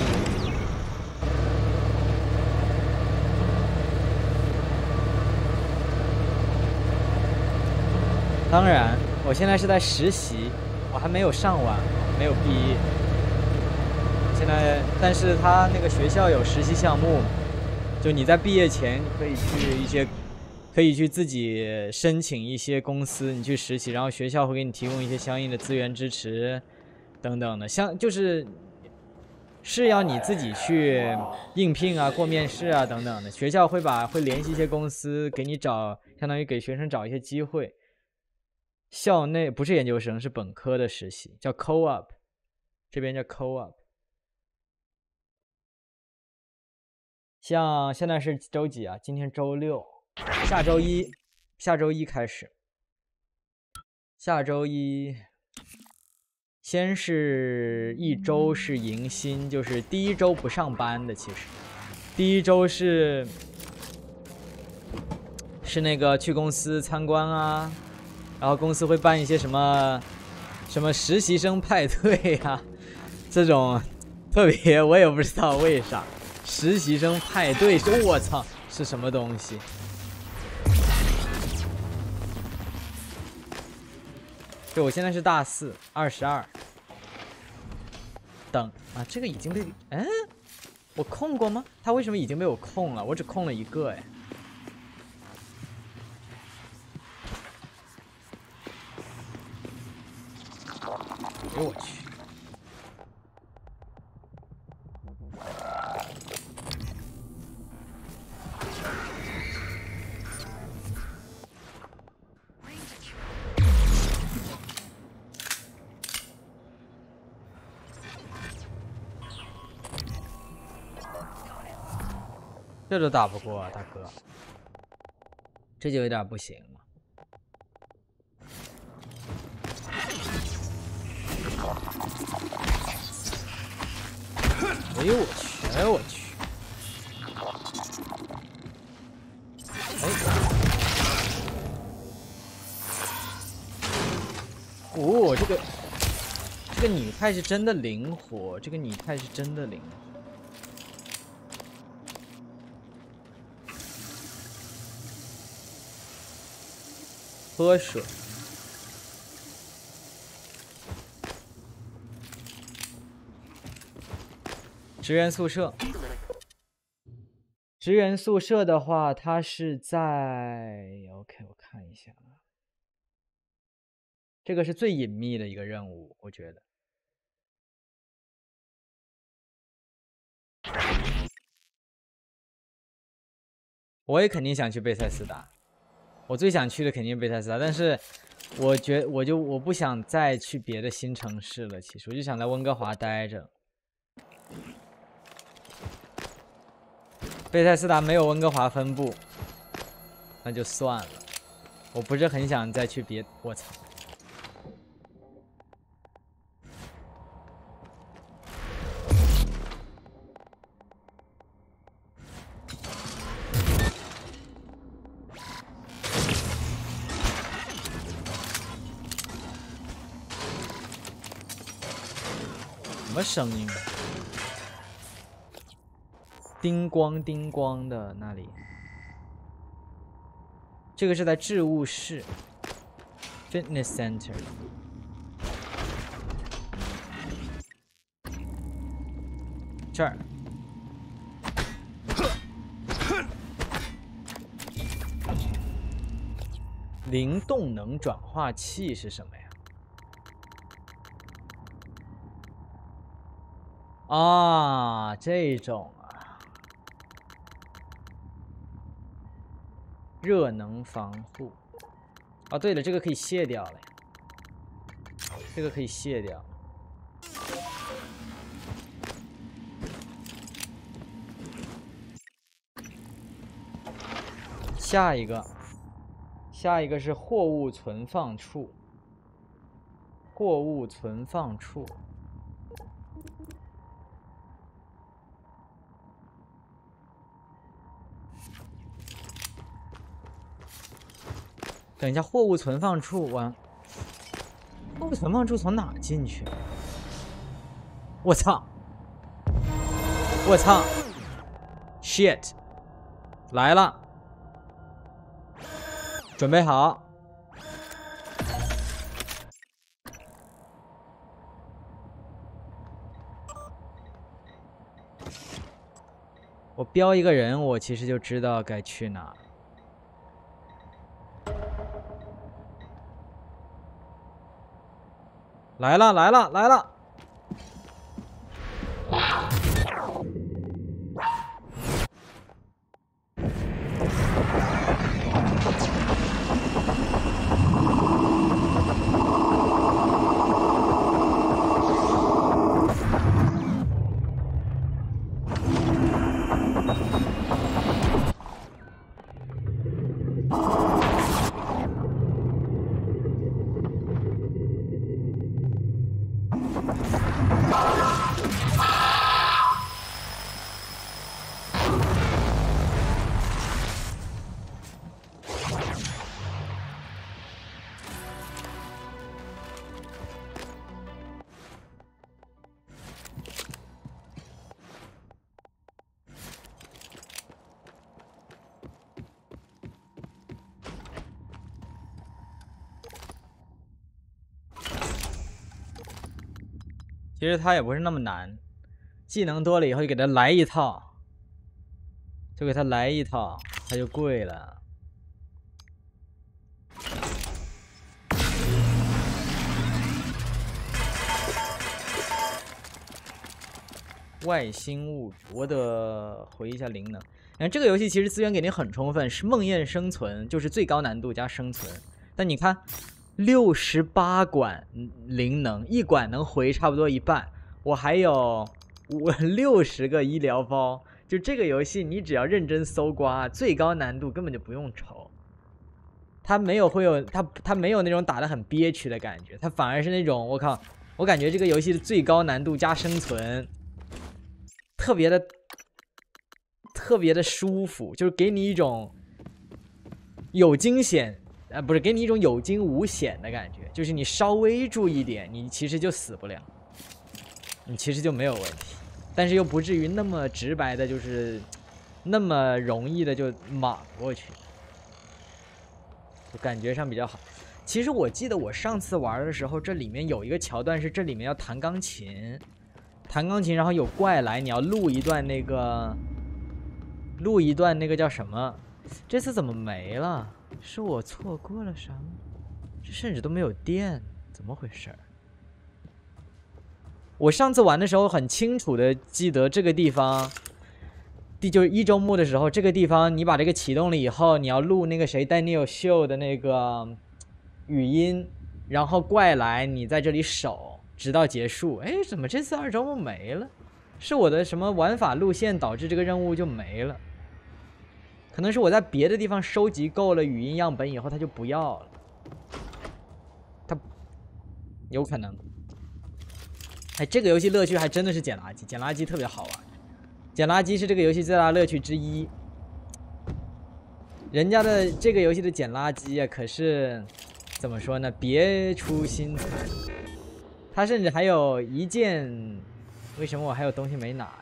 当然，我现在是在实习，我还没有上完，没有毕业。现在，但是他那个学校有实习项目，就你在毕业前可以去自己申请一些公司，你去实习，然后学校会给你提供一些相应的资源支持等等的，是要你自己去应聘啊、过面试啊等等的，学校会联系一些公司给你找，相当于给学生找一些机会。校内不是研究生，是本科的实习，叫 co-op， 这边叫 co-op。像现在是周几啊？今天周6，下周一开始。下周一。先是1周是迎新，就是第1周不上班的，其实第1周是那个去公司参观啊，然后公司会办一些什么实习生派对啊，这种特别我也不知道为啥实习生派对是我操是什么东西。就我现在是大4 22，等啊，这个已经被我控过吗？他为什么已经被我控了？我只控了1个哎。哎呦我去！这都打不过啊，大哥，这就有点不行了。哎呦我去！哎呦我去！哦，这个拟态是真的灵活，这个拟态是真的灵活。喝水。职员宿舍。职员宿舍的话，它是在 OK， 我看一下啊。这个是最隐秘的一个任务，我觉得。我也肯定想去贝塞斯达。我最想去的肯定是贝塞斯达，但是我不想再去别的新城市了。其实我就想在温哥华待着。贝塞斯达没有温哥华分部，那就算了。我不是很想再去别，我操！什么声音？叮咣叮咣的那里。这个是在置物室 ，Fitness Center。这儿。灵动能转化器是什么呀？啊，这种啊，热能防护。哦，对了，这个可以卸掉了，这个可以卸掉。 下一个是货物存放处。货物存放处。等一下，货物存放处完，货物存放处从哪进去？我操！我操 ！shit！ 来了，准备好。我标一个人，我其实就知道该去哪。来了，来了，来了！其实它也不是那么难，技能多了以后就给它来一套，它就贵了。外星物质，我得回一下灵能。看这个游戏其实资源给你很充分，是梦魇生存，就是最高难度加生存。但你看。68管灵能，一管能回差不多一半，我还有60个医疗包。就这个游戏，你只要认真搜刮，最高难度根本就不用愁。它没有它没有那种打得很憋屈的感觉，它反而是那种我靠，我感觉这个游戏的最高难度加生存，特别的舒服，就是给你一种有惊险。不是给你一种有惊无险的感觉，就是你稍微注意点，你其实就死不了，你其实就没有问题，但是又不至于那么直白的，就是那么容易的就莽过去，就感觉上比较好。其实我记得我上次玩的时候，这里面有一个桥段是这里面要弹钢琴，然后有怪来，你要录一段那个叫什么？这次怎么没了？是我错过了啥吗？这甚至都没有电，怎么回事？我上次玩的时候很清楚的记得这个地方，就是1周末的时候，这个地方你把这个启动了以后，你要录那个谁 Daniel 秀的那个语音，然后怪来，你在这里守直到结束。哎，怎么这次2周末没了？是我的什么玩法路线导致这个任务就没了？可能是我在别的地方收集够了语音样本以后，它就不要了。它有可能。哎，这个游戏乐趣还真的是捡垃圾，捡垃圾特别好玩。捡垃圾是这个游戏最大的乐趣之一。人家的这个游戏的捡垃圾啊，可是怎么说呢？别出心裁。它甚至还有一件，为什么我还有东西没拿呀？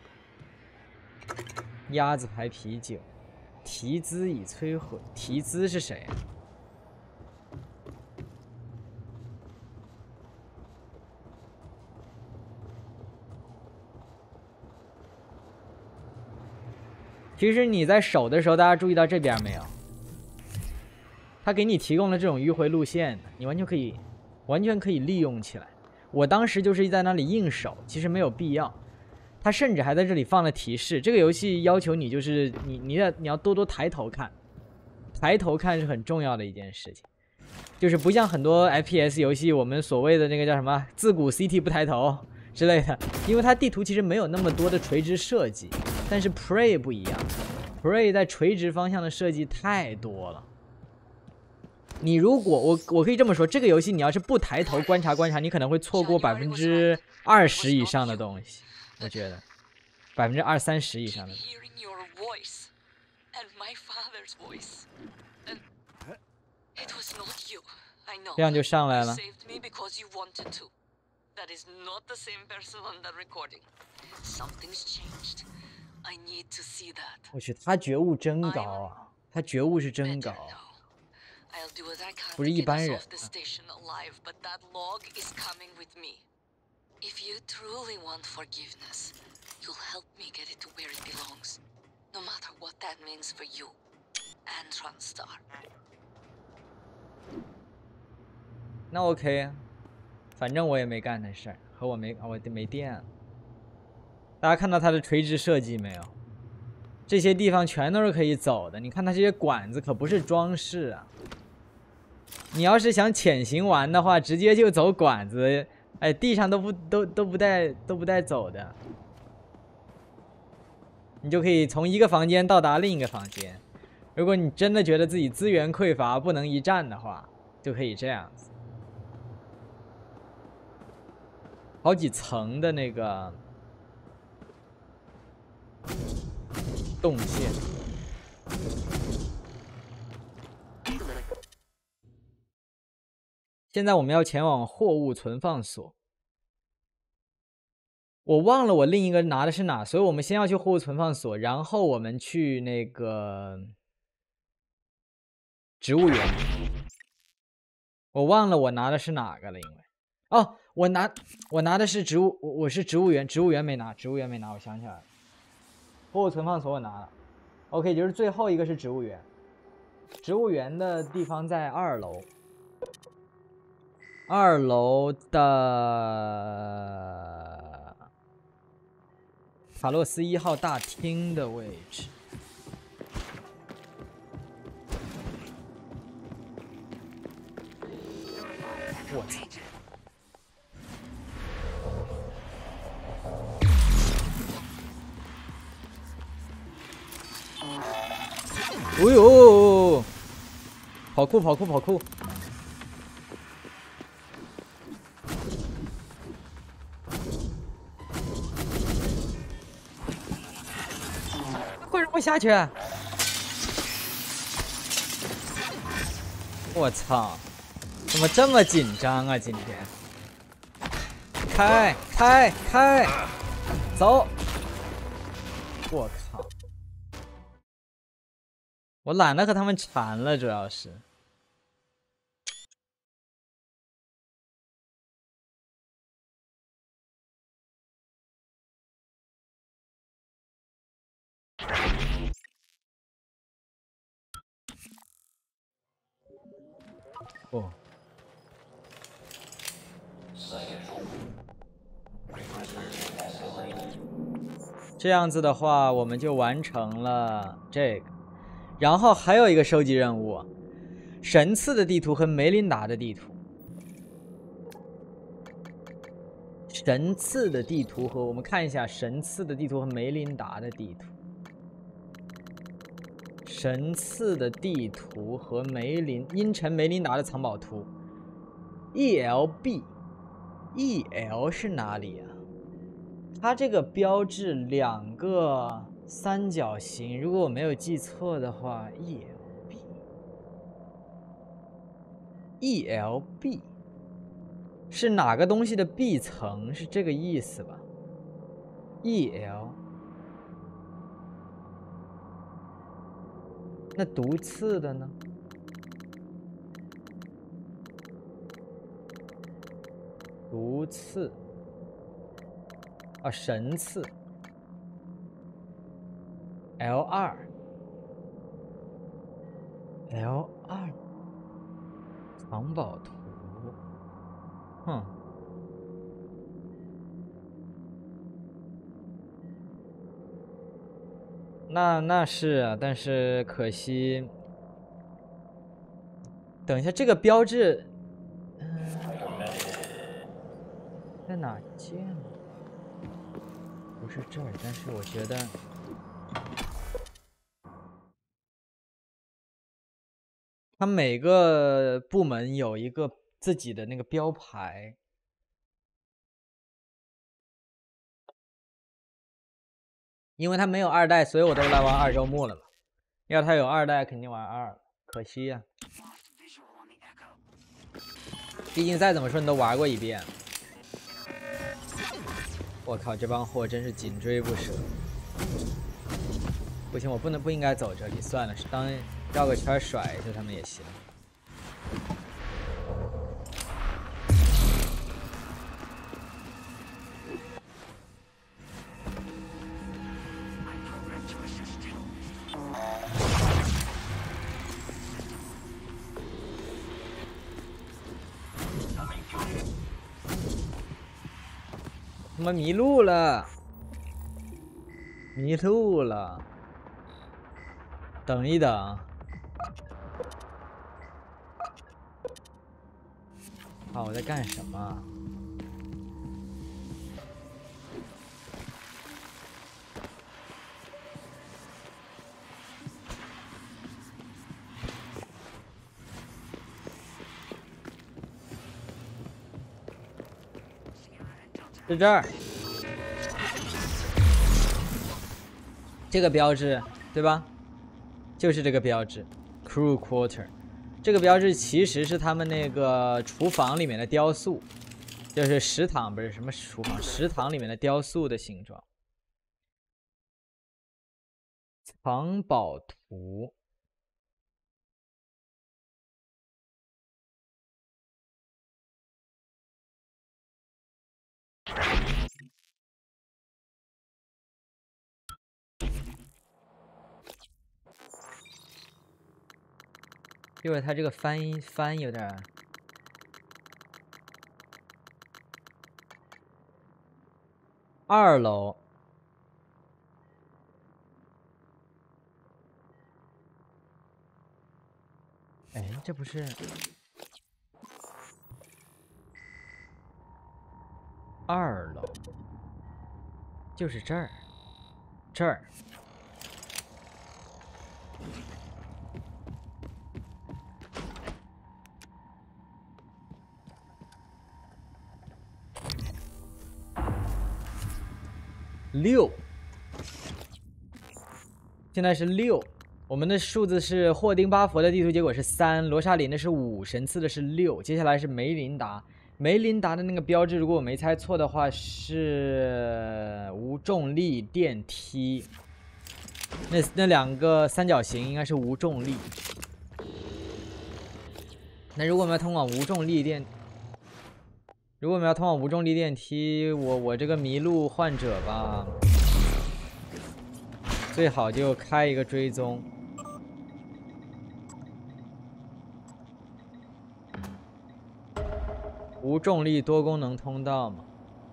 鸭子牌啤酒。提兹已摧毁，提兹是谁啊？其实你在守的时候，大家注意到这边没有？他给你提供了这种迂回路线，你完全可以利用起来。我当时就是在那里硬守，其实没有必要。他甚至还在这里放了提示，这个游戏要求你就是你要多多抬头看，抬头看是很重要的一件事情，就是不像很多 FPS 游戏我们所谓的那个叫什么自古 CT 不抬头之类的，因为它地图其实没有那么多的垂直设计，但是 Prey 不一样 Prey 在垂直方向的设计太多了。你如果我可以这么说，这个游戏你要是不抬头观察，你可能会错过20%以上的东西。我觉得20%、30%以上的。这样就上来了。我去，他觉悟真高啊！他觉悟是真高，不是一般人。那 OK 啊，反正我也没干那事儿，我没电了。大家看到它的垂直设计没有？这些地方全都是可以走的。你看它这些管子可不是装饰啊。你要是想潜行玩的话，直接就走管子，哎，地上都不带走的，你就可以从一个房间到达另一个房间。如果你真的觉得自己资源匮乏，不能一战的话，就可以这样子。好几层的那个动线。现在我们要前往货物存放所。我忘了我另一个拿的是哪，所以我们先要去货物存放所，然后我们去那个植物园。我忘了我拿的是哪个了，因为哦，我拿的是植物，我是植物园，植物园没拿，我想起来了。货物存放所我拿了 ，OK， 就是最后一个是植物园。植物园的地方在2楼，2楼的卡洛斯1号大厅的位置。我操！哎呦！跑酷！快让我下去！我操！怎么这么紧张啊？今天！开！走！我靠！我懒得和他们缠了，主要是。哦。这样子的话，我们就完成了这个。然后还有一个收集任务，神赐的地图和梅琳达的地图。神赐的地图和我们看一下神赐的地图和梅琳达的地图。神赐的地图和阴沉梅琳达的藏宝图。EL 是哪里啊？它这个标志2个三角形，如果我没有记错的话 ，ELB 是哪个东西的 B 层？是这个意思吧 ？EL 那毒刺的呢？毒刺啊，神刺。L2 藏宝图，那是啊，但是可惜，等一下这个标志，在哪见？不是这儿，但是我觉得。 它每个部门有一个自己的那个标牌。因为它没有2代，所以我都来玩2周目了嘛。要它有2代，肯定玩2，可惜呀、毕竟再怎么说你都玩过一遍。我靠，这帮货真是紧追不舍。不行，我不应该走这里，算了，当绕个圈甩一下他们也行。他妈迷路了，迷路了，等一等。啊，我在干什么？是这儿，这个标志对吧？就是这个标志 ，Crew Quarter。这个标志其实是他们那个厨房里面的雕塑，就是食堂，不是什么厨房，食堂里面的雕塑的形状。藏宝图。因为他这个翻有点2楼，哎，这不是2楼，就是这儿，这儿。6，现在是6。我们的数字是霍丁巴佛的地图结果是3，罗莎琳的是5，神赐的是6。接下来是梅琳达，梅琳达的那个标志，如果我没猜错的话是无重力电梯。那2个三角形应该是无重力。那如果我们要通往无重力电，我这个迷路患者吧，最好就开一个追踪。无重力多功能通道嘛。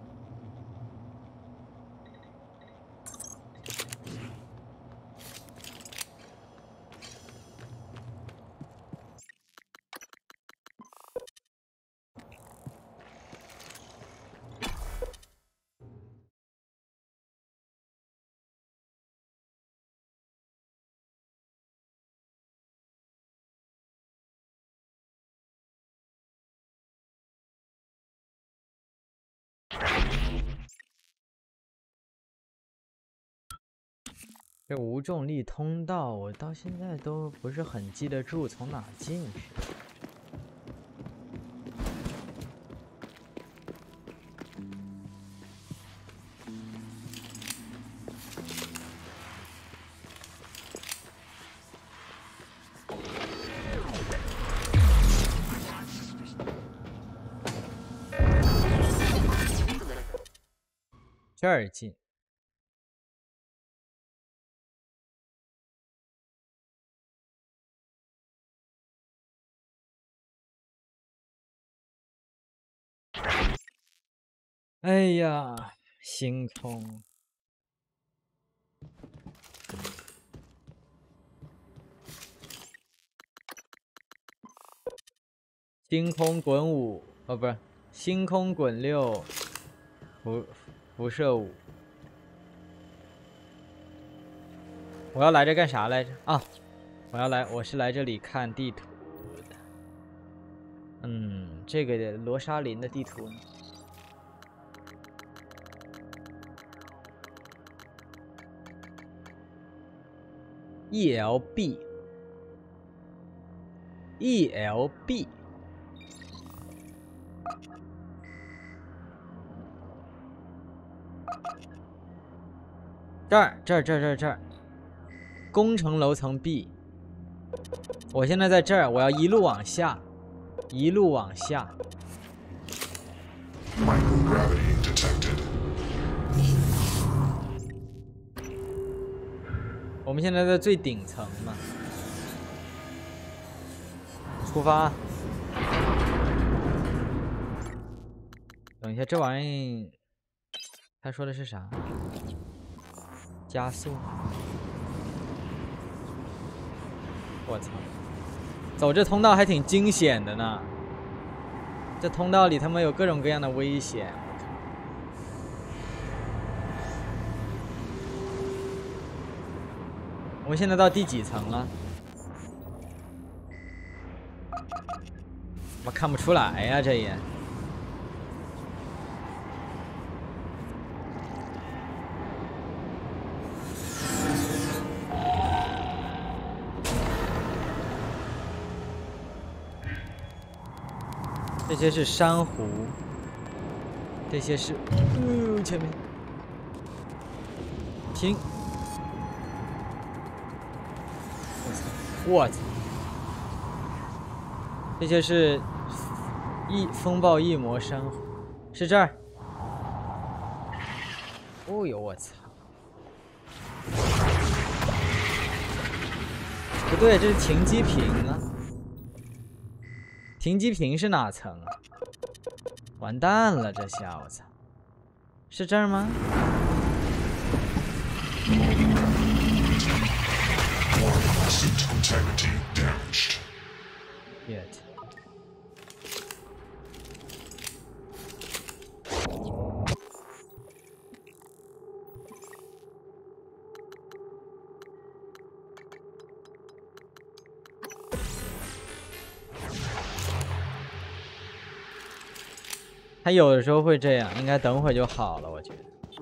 这无重力通道，我到现在都不是很记得住从哪进去。这儿进。哎呀，星空！星空滚5，哦，不是，星空滚6，辐射5。我要来这干啥来着？啊，我是来这里看地图。 这个罗莎琳的地图呢？ELB。这儿，工程楼层 B。我现在在这儿，我要一路往下。 Microgravity detected. 我们现在在最顶层嘛。出发。等一下，这玩意他说的是啥？加速。我操！ 走这通道还挺惊险的呢，这通道里他妈有各种各样的危险。我们现在到第几层了？我看不出来呀，这也。这些是珊瑚，这些是，前面，停！我操！这些是风暴异魔珊瑚，是这儿。哦呦，我操！不对，这是停机坪啊。 停机坪是哪层啊？完蛋了，这下我操！是这儿吗？ Suit integrity damaged. Yet. 他有的时候会这样，应该等会儿就好了，我觉得。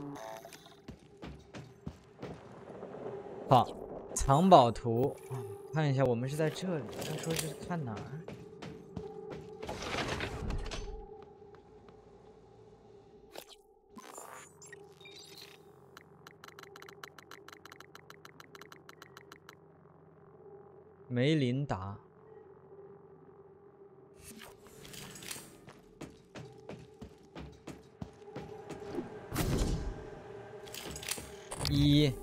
好，藏宝图，看一下，我们是在这里。他说是看哪儿？梅琳达。 1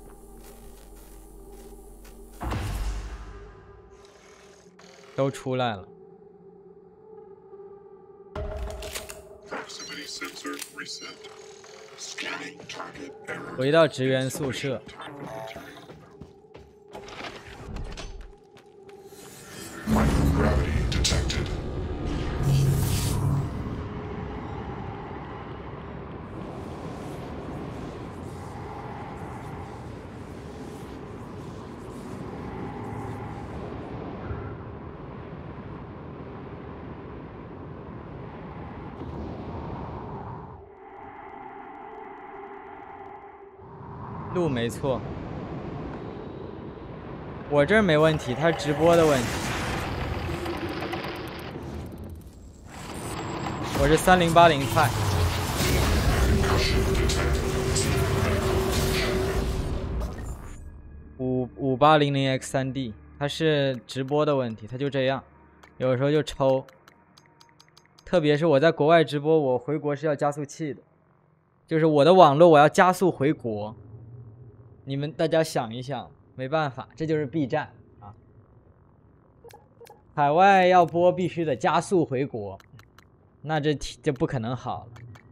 都出来了。回到职员宿舍。 Microgravity detected. 路没错，我这儿没问题，他直播的问题。我是3080派。5800X3D， 他是直播的问题，他就这样，有时候就抽。特别是我在国外直播，我回国是要加速器的，就是我的网络我要加速回国。 你们大家想一想，没办法，这就是 B 站啊。海外要播必须得加速回国，那这不可能好了。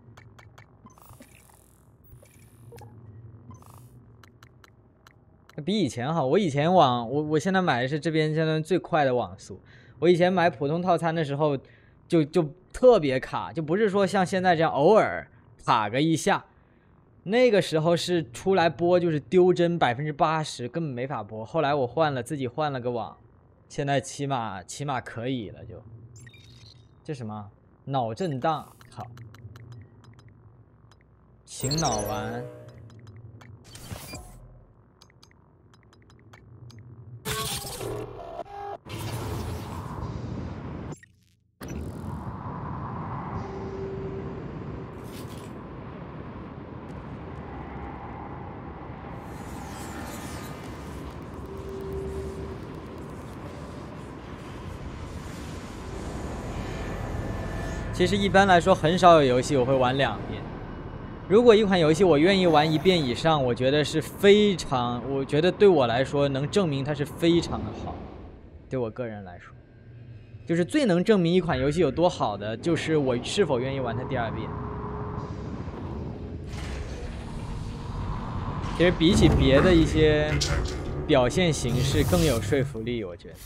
比以前好，我以前我现在买的是这边现在最快的网速。我以前买普通套餐的时候就特别卡，就不是说像现在这样偶尔卡个一下。 那个时候是出来播就是丢帧80%，根本没法播。后来我自己换了个网，现在起码可以了就。 这什么？脑震荡，靠！醒脑丸。其实一般来说，很少有游戏我会玩2遍。如果一款游戏我愿意玩1遍以上，我觉得是非常，我觉得对我来说能证明它是非常的好。对我个人来说，就是最能证明一款游戏有多好的，就是我是否愿意玩它第2遍。其实比起别的一些表现形式更有说服力，我觉得。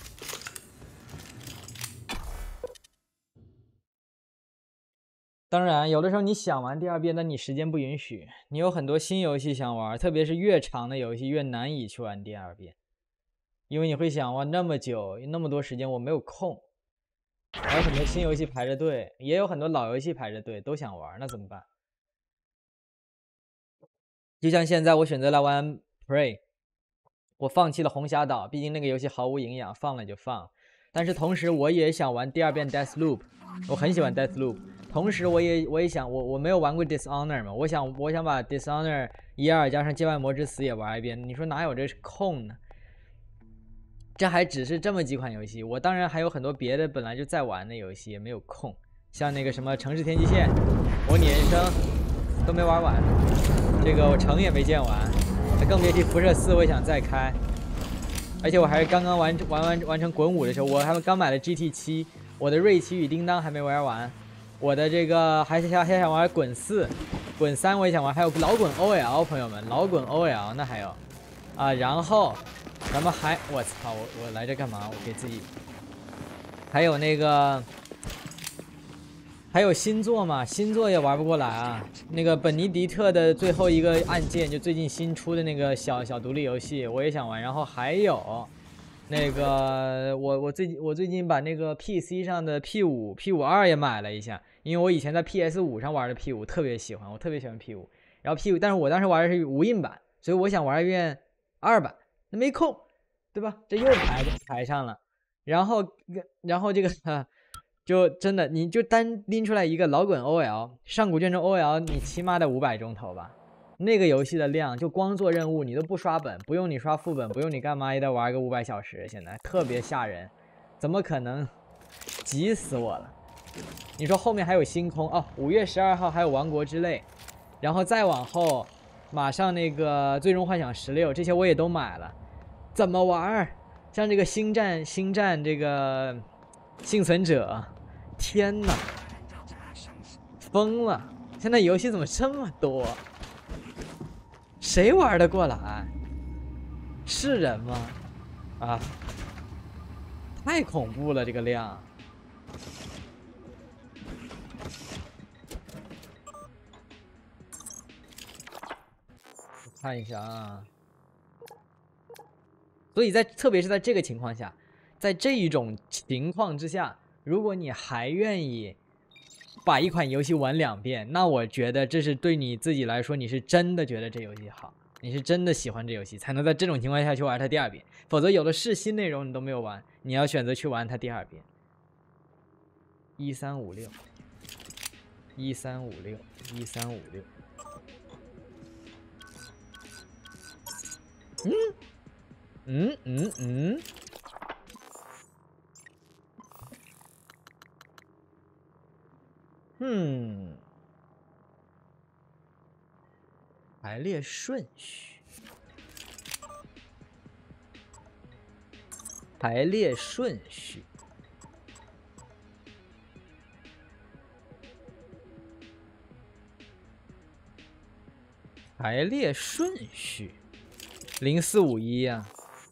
当然，有的时候你想玩第2遍，但你时间不允许。你有很多新游戏想玩，特别是越长的游戏越难以去玩第2遍，因为你会想哇，那么久，那么多时间我没有空。还有很多新游戏排着队，也有很多老游戏排着队，都想玩，那怎么办？就像现在我选择来玩 Prey， 我放弃了红霞岛，毕竟那个游戏毫无营养，放了就放。但是同时我也想玩第2遍 Deathloop， 我很喜欢 Deathloop。同时我也想我没有玩过 Dishonor 嘛，我想把 Dishonor 1、2加上界外魔之死也玩一遍。你说哪有这空呢？这还只是这么几款游戏，我当然还有很多别的本来就在玩的游戏也没有空，像那个什么城市天际线、模拟人生都没玩完，这个我城也没建完，更别提辐射4我也想再开。而且我还是刚刚完成滚5的时候，我还刚买了 GT7， 我的瑞奇与叮当还没玩完。我的这个还想玩滚4，滚3我也想玩，还有老滚 OL， 朋友们，老滚 OL 那还有啊，然后咱们还我操，我来这干嘛？我给自己还有那个还有新作嘛，新作也玩不过来啊。那个本尼迪特的最后一个案件，就最近新出的那个小独立游戏，我也想玩。然后还有那个我最近把那个 PC 上的 P52 也买了一下，因为我以前在 PS5 上玩的 P5 特别喜欢，我特别喜欢 P5。然后 P5，但是我当时玩的是无印版，所以我想玩一遍2版，那没空，对吧？这又排上了。然后这个就真的你就单拎出来一个老滚 OL， 上古卷轴 OL， 你起码得500钟头吧。那个游戏的量，就光做任务你都不刷本，不用你刷副本，不用你干嘛也得玩个500小时，现在特别吓人，怎么可能？急死我了！你说后面还有星空哦，5月12号还有王国之泪，然后再往后，马上那个最终幻想16，这些我也都买了，怎么玩？像这个星战这个幸存者，天哪，疯了！现在游戏怎么这么多？谁玩得过来？是人吗？啊，太恐怖了，这个量。我看一下啊。所以特别是在这个情况下，在这一种情况之下，如果你还愿意把一款游戏玩2遍，那我觉得这是对你自己来说，你是真的觉得这游戏好，你是真的喜欢这游戏，才能在这种情况下去玩它第2遍。否则有的是新内容你都没有玩，你要选择去玩它第2遍。1356 1356 1356，排列顺序，排列顺序，排列顺序，0451呀，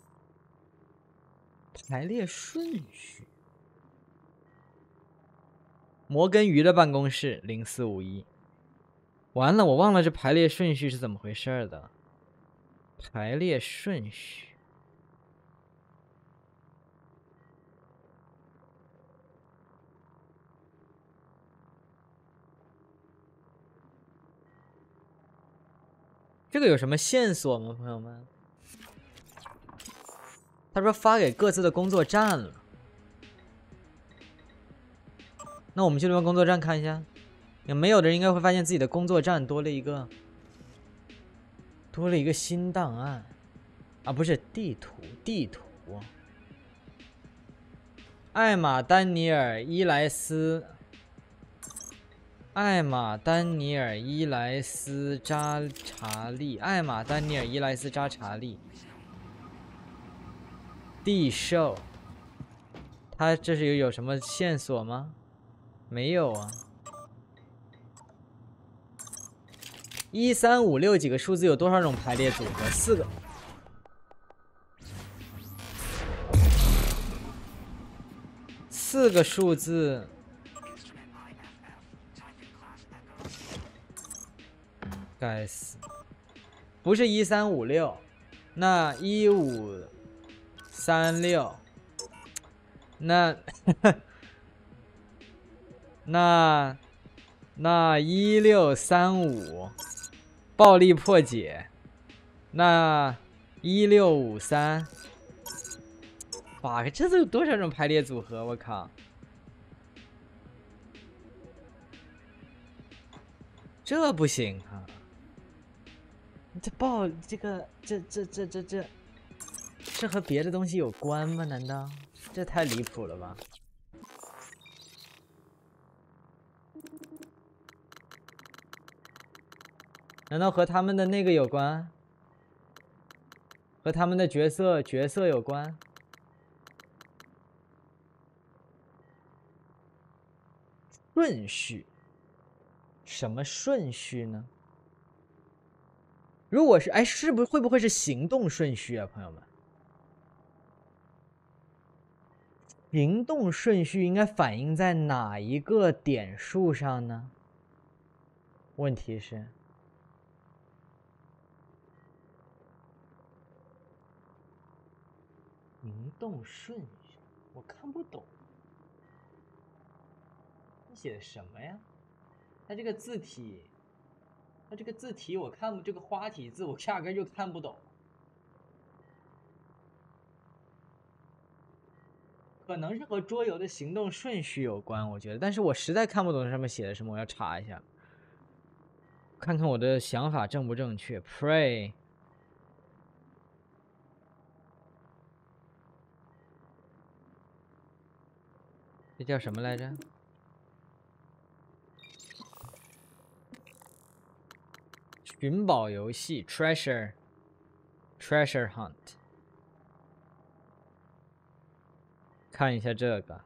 排列顺序。摩根鱼的办公室0451。完了，我忘了这排列顺序是怎么回事的。排列顺序， 这个有什么线索吗，朋友们？他说发给各自的工作站了。那我们去对方工作站看一下。有没有的人应该会发现自己的工作站多了一个新档案啊，不是地图。艾玛丹尼尔伊莱斯扎查利，地兽，他这是有什么线索吗？没有啊。1356几个数字有多少种排列组合？4个。4个数字。该死，不是1356，那1536，那那1635，暴力破解，那1653，哇，这都有多少种排列组合？我靠！这不行啊！这和别的东西有关吗？难道这太离谱了吧？难道和他们的那个有关？和他们的角色有关？顺序？什么顺序呢？如果是会不会是行动顺序啊，朋友们？行动顺序应该反映在哪一个点数上呢？问题是，行动顺序我看不懂，你写的什么呀？它这个字体我看不，这个花体字我压根就看不懂。可能是和桌游的行动顺序有关，我觉得，但是我实在看不懂上面写的什么，我要查一下，看看我的想法正不正确。Pray， 这叫什么来着？寻宝游戏 Treasure Hunt， 看一下这个。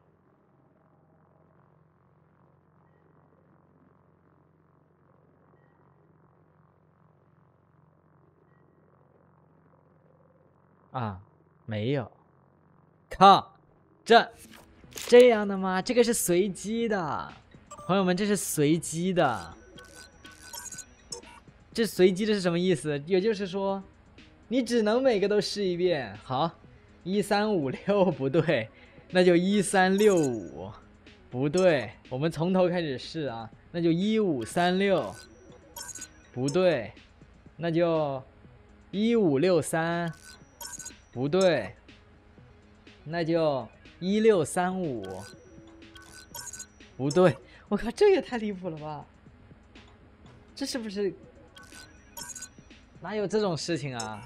啊，没有。靠，这样的吗？这个是随机的，朋友们，这是随机的。这随机的是什么意思？也就是说，你只能每个都试一遍。好，1356不对，那就1365，不对，我们从头开始试啊，那就1536，不对，那就1563，不对，那就1635，不对，我靠，这也太离谱了吧！这是不是？哪有这种事情啊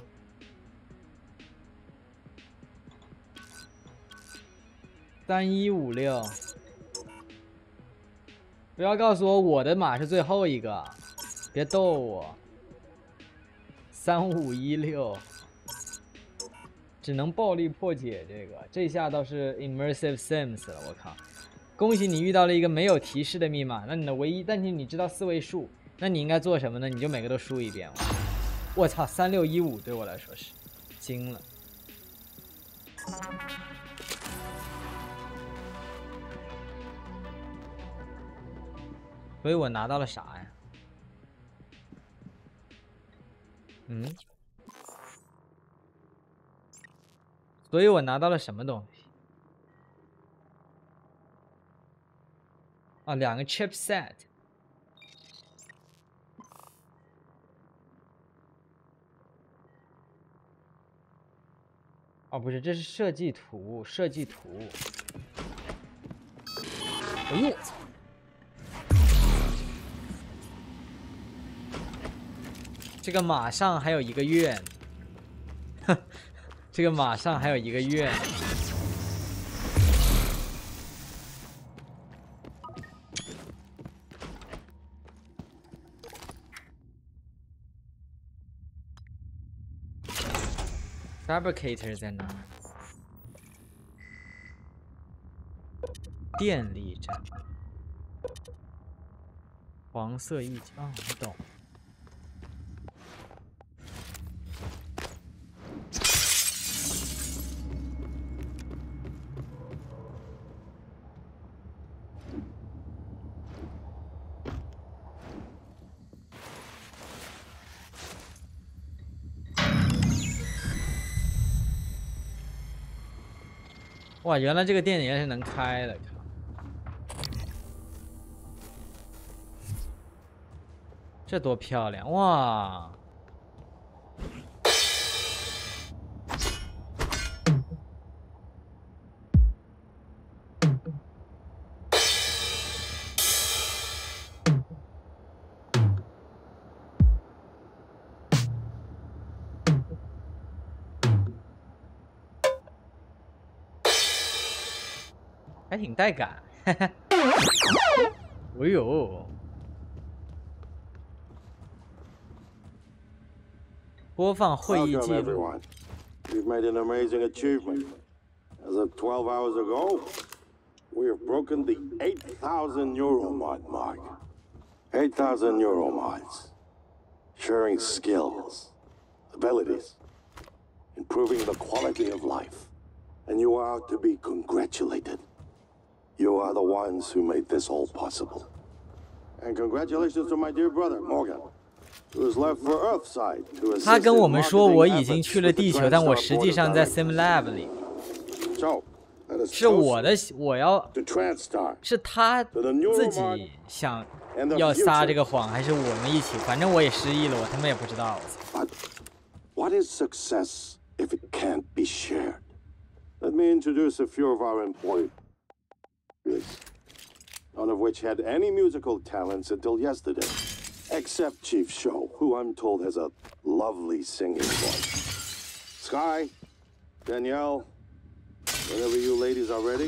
？3156，不要告诉我的码是最后一个，别逗我。3516，只能暴力破解这下倒是 immersive sims 了，我靠！恭喜你遇到了一个没有提示的密码，那你的唯一，但是你知道4位数，那你应该做什么呢？你就每个都输一遍。我操，3615对我来说是惊了。所以我拿到了啥呀？所以我拿到了什么东西？啊，2个 chipset。 哦，不是，这是设计图，设计图。哎呦！这个马上还有一个愿，哼，这个马上还有一个愿。Fabricator 在哪？电力站，黄色一级，哦，我懂。哇，原来这个店也是能开的，这多漂亮哇！还挺带感，哈哈。哎呦，播放会议记录。 We've made an amazing achievement. As of 12 hours ago, we have broken the 8,000 Euromod mark. 8,000 Euromods. Sharing skills, abilities, improving the quality of life. And you are to be congratulated. You are the ones who made this all possible. And congratulations to my dear brother, Morgan, who is left for Earthside to assist. 他跟我们说我已经去了地球，但我实际上在 SimLab 里。是我的，我要是他自己想要撒这个谎，还是我们一起？反正我也失忆了，我他妈也不知道。 What is success if it can't be shared? Let me introduce a few of our employees. None of which had any musical talents until yesterday, except Chief Show, who I'm told has a lovely singing voice. Sky, Danielle, whenever you ladies are ready.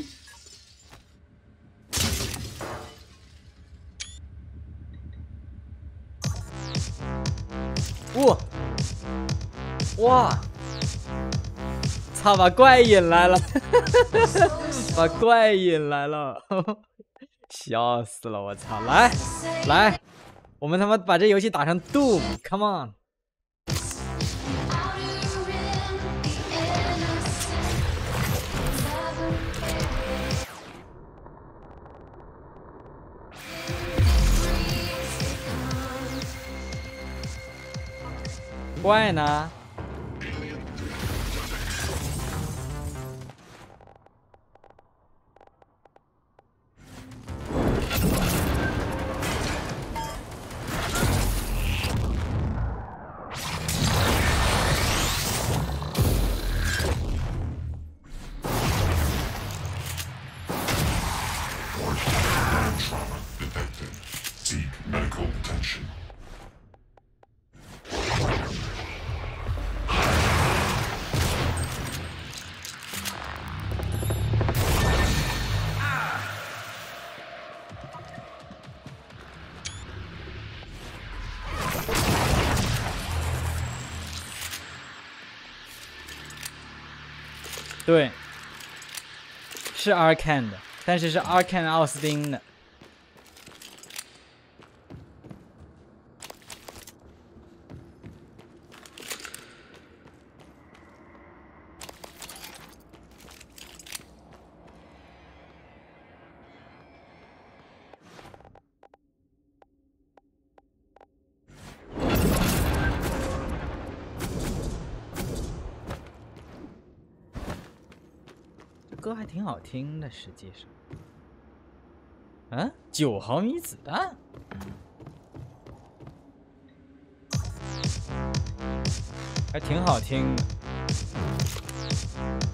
哇！哇！操，把怪引来了，把怪引来了，笑死了！我操，来来，我们他妈把这游戏打成 Doom，Come on！ 怪呢？对，是 Arcane 的，但是是 Arcane 奥斯汀的。歌还挺好听的，实际上。嗯，9毫米子弹，还挺好听的。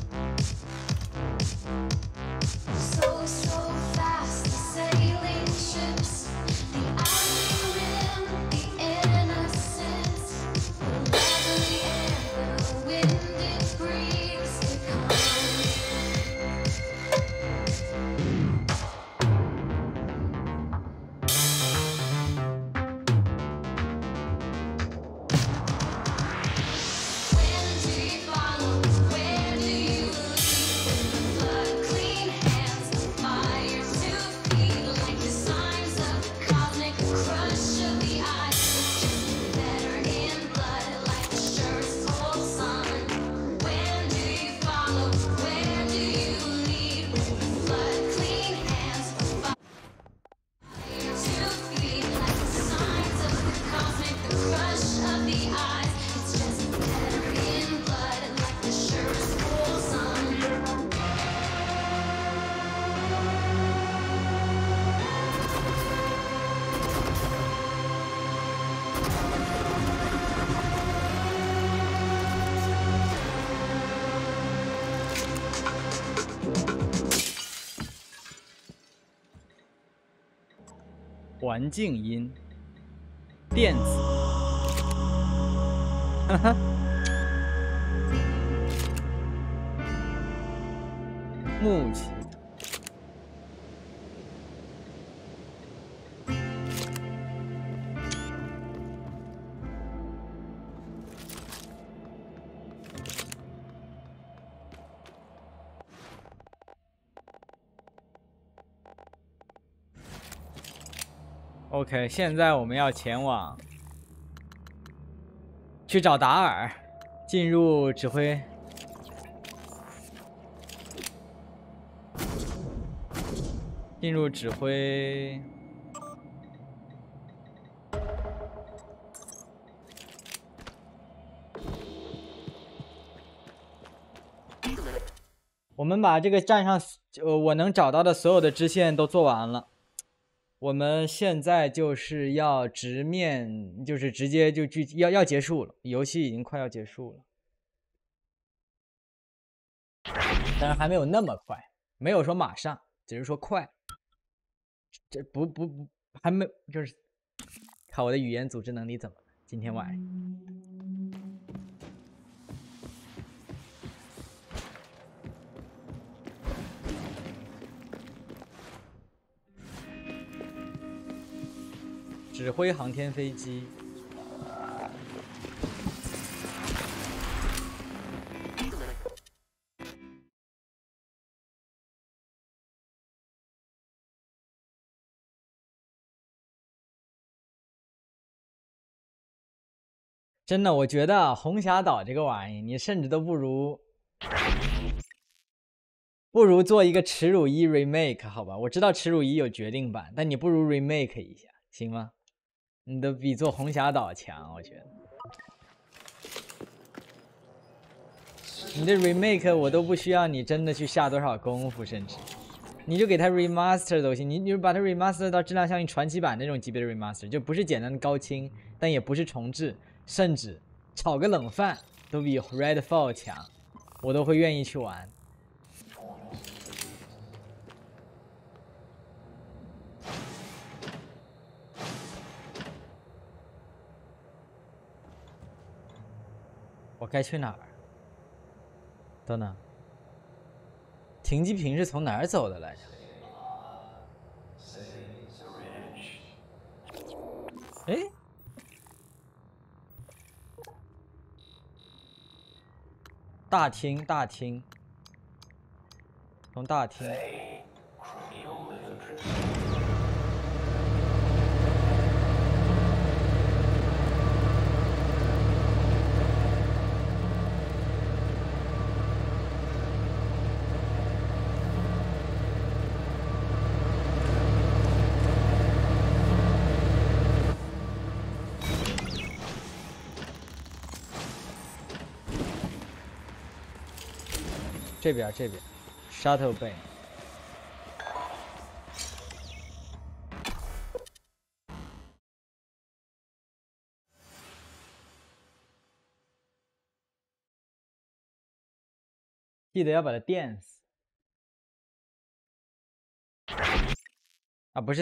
环境音，电子，哈哈，木器。 OK， 现在我们要前往去找达尔，进入指挥。进入指挥。我们把这个站上我能找到的所有的支线都做完了。 我们现在就是要直面，就是直接就要结束了，游戏已经快要结束了，当然还没有那么快，没有说马上，只是说快。这不还没就是看我的语言组织能力怎么了？今天晚上。 指挥航天飞机，真的，我觉得红霞岛这个玩意，你甚至都不如做一个耻辱1 remake 好吧？我知道耻辱1有决定版，但你不如 remake 一下，行吗？ 你都比做红霞岛强，我觉得。你这 remake 我都不需要你真的去下多少功夫，甚至你就给它 remaster 都行。你就把它 remaster 到质量效应传奇版那种级别的 remaster， 就不是简单的高清，但也不是重置，甚至炒个冷饭都比 Redfall 强，我都会愿意去玩。 我该去哪儿？等等，停机坪是从哪儿走的来着？哎，大厅，从大厅。这边 ，Shuttle Bay。记得要把它电死。啊，不是。